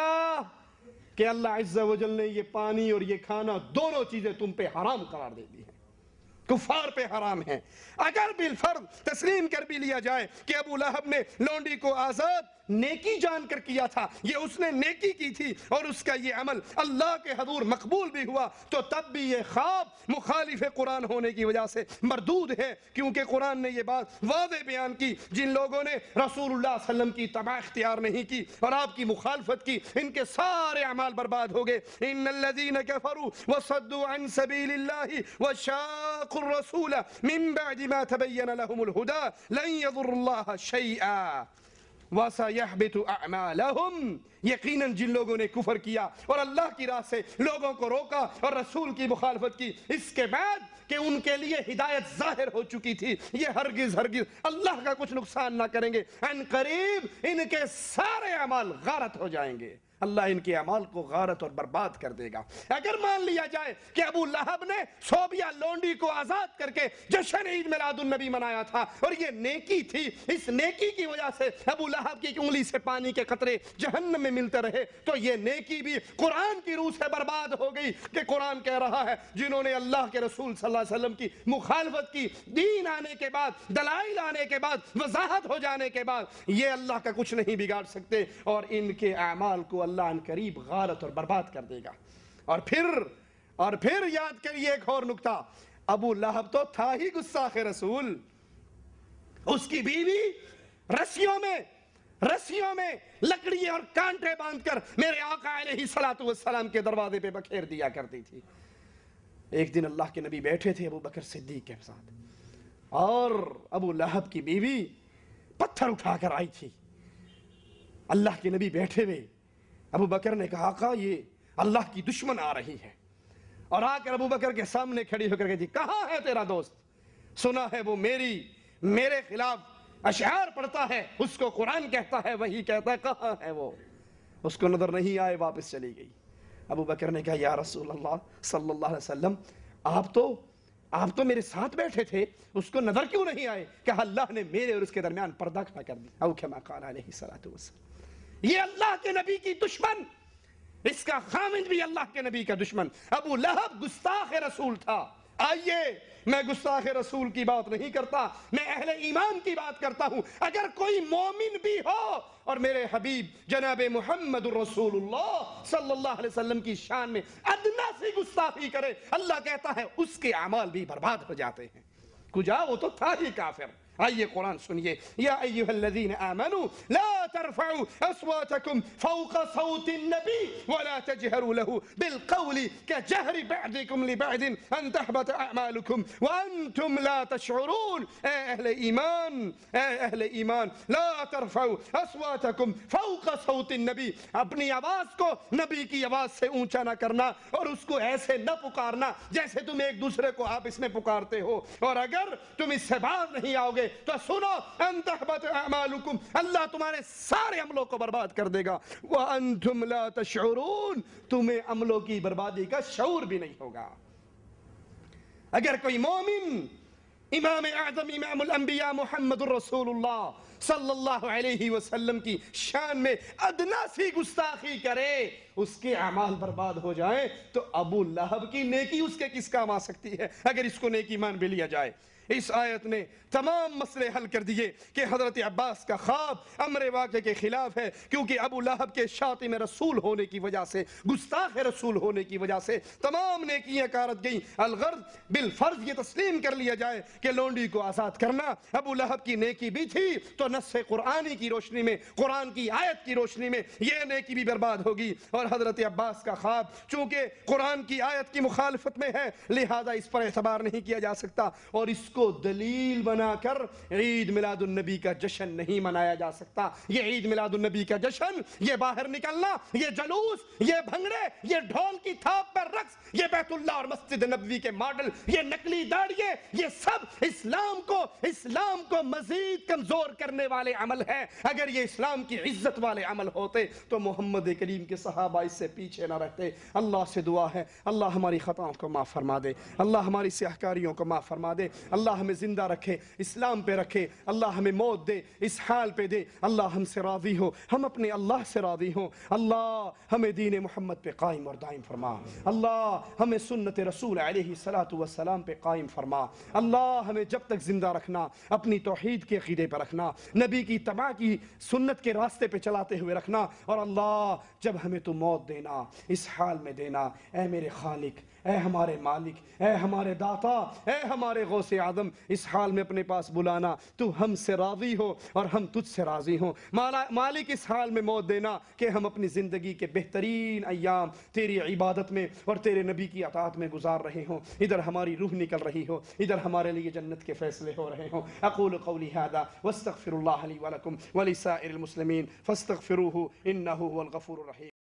कि अल्लाह अज़्ज़ा व जल ने ये पानी और ये खाना दोनों चीजें तुम पे हराम करार दे दी है, कुफार पे हराम है। अगर बिलफर्द तस्लीम कर भी लिया जाए कि अबू लहब ने लौंडी को आजाद नेकी जानकर किया था, ये उसने नेकी की थी और उसका ये अमल अल्लाह के हजूर मकबूल भी हुआ, तो तब भी ये ख्वाब मुखालिफ कुरान होने की वजह से मरदूद है, क्योंकि कुरान ने ये बात वाज़ेह बयान की। जिन लोगों ने रसूलुल्लाह सल्लल्लाहु अलैहि वसल्लम की तबा इख्तियार नहीं की और आपकी मुखालफत की, इनके सारे अमाल बर्बाद हो गए। इन्नल्लज़ीना कफ़रू वसद्दू अन सबीलिल्लाहि वशाक़ुर रसूल मिन बअदि मा तबय्यन लहुमुल हुदा लन यज़ुर्रुल्लाह शैआ वसयहबितु अअमालहुम। यकीनन जिन लोगों ने कुफर किया और अल्लाह की राह से लोगों को रोका और रसूल की मुखालफत की, इसके बाद कि उनके लिए हिदायत जाहिर हो चुकी थी, ये हरगिज हरगिज अल्लाह का कुछ नुकसान ना करेंगे। अन करीब इनके सारे अमाल गारत हो जाएंगे, अल्लाह इनके अमाल को गारत और बर्बाद कर देगा। अगर मान लिया जाए कि अबू लहब ने सोबिया लोंडी को आजाद करके जश्न ईद मिलादुन नबी मनाया था और ये नेकी थी, इस नेकी की वजह से अबू लहब की उंगली से पानी के कतरे जहन्नम में मिलते रहे, तो ये नेकी भी कुरान की रूह से बर्बाद हो गई। कि कुरान कह रहा है जिन्होंने अल्लाह के रसूल सल्लल्लाहु अलैहि वसल्लम की मुखालफत की, दीन आने के बाद, दलाइल आने के बाद, वजाहत हो जाने के बाद, ये अल्लाह का कुछ नहीं बिगाड़ सकते और इनके अमाल को अल्लाह करीब गारत और बर्बाद कर देगा। और फिर और फिर याद करिए एक और नुक्ता, अबू लहब तो था ही गुस्साखे रसूल, उसकी बीवी रस्सियों में रस्सियों में लकड़ी और कांटे बांधकर मेरे आका अलैहि सलातु वस्सलाम के दरवाजे पे बखेर दिया करती थी। एक दिन अल्लाह के नबी बैठे थे अबू बकर सिद्दीक के साथ और अबू लहब की बीवी पत्थर उठाकर आई थी। अल्लाह के नबी बैठे हुए, अबू बकर ने कहा आका ये अल्लाह की दुश्मन आ रही है, और आकर अबू बकर के सामने खड़ी होकर कहती कहाँ है तेरा दोस्त? सुना है वो मेरी मेरे खिलाफ अशआर पढ़ता है, उसको कुरान कहता है, वही कहता है, कहाँ है वो? उसको नजर नहीं आए, वापस चली गई। अबू बकर ने कहा या रसूल अल्लाह सल्लल्लाहु अलैहि वसल्लम, आप तो आप तो मेरे साथ बैठे थे, उसको नजर क्यों नहीं आए? कहा अल्लाह ने मेरे और उसके दरमियान पर्दा खड़ा कर दिया। औ कमा क़ाल अलैहि सलातु वस्सलाम। ये अल्लाह के नबी की दुश्मन, इसका खामिद भी अल्लाह के नबी का दुश्मन। अबू लहब गुस्ताख रसूल था। आइए, मैं गुस्ताख रसूल की बात नहीं करता, मैं अहले ईमान की बात करता हूं। अगर कोई मोमिन भी हो और मेरे हबीब जनाब मुहम्मद रसूलुल्लाह सल्लल्लाहु अलैहि वसल्लम की शान में अदना सी गुस्ताखी करे, अल्लाह कहता है उसके अमाल भी बर्बाद हो जाते हैं। कुजा वो तो था ही काफिर। आइए कुरान सुनिए, या अय्युहल्लज़ीना आमनू ला तरफउ अस्वातकुम फौक़ सौतिन नबी वला तजहरू लहू बिलक़ौली कजहरि बअदिकुम लिबअदिन अन तहबत अअमालुकुम व अंतुम ला तशउरून। ए अहले ईमान, ए अहले ईमान, ला तरफउ अस्वातकुम फौक़ सौतिन नबी, अपनी आवाज को नबी की आवाज से ऊंचा ना करना और उसको ऐसे न पुकारना जैसे तुम एक दूसरे को आप इसमें पुकारते हो। और अगर तुम इससे बाहर नहीं आओगे तो सुनो, अंतहबत अमालुकुम, अल्लाह तुम्हारे सारे अमलों को बर्बाद कर देगा। व अंतुम ला तशउरून, तुम्हें अमलों की बर्बादी का शऊर भी नहीं होगा। अगर कोई मोमिन امام اعظم امام الانبیاء محمد الرسول اللہ صلی اللہ علیہ وسلم کی شان میں ادنا سی گستاخی کرے، اس کے اعمال برباد ہو جائیں، تو ابو لہب کی نیکی اس کے کس کام آ سکتی ہے اگر اس کو نیکی مان بھی لیا جائے؟ اس آیت نے تمام مسئلے حل کر دیے کہ حضرت عباس کا خواب امر واقع کے خلاف ہے، کیونکہ ابو لہب کے شاطم رسول ہونے کی وجہ سے، گستاخ رسول ہونے کی وجہ سے تمام نیکیاں کارت گئیں۔ الغرض بالفرض یہ تسلیم کر لیا جائے کہ لونڈی کو آزاد کرنا ابو لہب کی نیکی بھی تھی، تو نص قرآنی کی روشنی میں، قرآن کی آیت کی روشنی میں یہ نیکی بھی برباد ہوگی۔ اور حضرت عباس کا خواب چونکہ قرآن کی آیت کی مخالفت میں ہے، لہذا اس پر اعتبار نہیں کیا جا سکتا، اور اس کو دلیل بنا کر عید میلاد النبی کا جشن نہیں منایا جا سکتا۔ یہ عید میلاد النبی کا جشن، یہ باہر نکلنا، یہ جلوس، یہ بھنگڑے، یہ ڈھول کی تھاپ پر رقص، یہ بیت اللہ اور مسجد نبوی کے ماڈل، یہ نقلی داڑھیے، یہ سب اسلام کو اسلام کو مزید کمزور کرنے والے عمل ہیں۔ اگر یہ اسلام کی عزت والے عمل ہوتے تو محمد کریم کے صحابہ اس سے پیچھے نہ رہتے۔ اللہ سے دعا ہے اللہ ہماری خطاؤں کو معاف فرما دے، اللہ ہماری سیاہکاریوں کو معاف فرما دے، اللہ ہمیں زندہ رکھے، اسلام پہ رکھے، اللہ ہمیں موت دے، اس حال پہ دے، اللہ ہم سے راضی ہو، ہم اپنے اللہ سے راضی ہوں، اللہ ہمیں دین محمد پہ قائم اور دائم فرما، اللہ ہمیں سنت رسول علیہ السلام پہ قائم فرما، اللہ ہمیں جب تک زندہ رکھنا اپنی توحید کے عقیدے پہ رکھنا، نبی کی اتباع کی سنت کے راستے پہ چلاتے ہوئے رکھنا، اور اللہ جب ہمیں تو موت دینا اس حال میں دینا، اے میرے خالق، اے ہمارے مالک، اے ہمارے داتا، اے ہمارے غوث اعظم، اس حال میں اپنے پاس بلانا تو ہم سے راضی ہو اور ہم تجھ سے راضی ہوں۔ مالک اس حال میں موت دینا کہ ہم اپنی زندگی کے بہترین ایام تیری عبادت میں اور تیرے نبی کی اطاعت میں گزار رہے ہوں، ادھر ہماری روح نکل رہی ہو، ادھر ہمارے لیے جنت کے فیصلے ہو رہے ہوں۔ اقول قولی ھذا واستغفر اللہ لی ولکم ولسائر المسلمین فاستغفروہ انہ هو الغفور الرحیم۔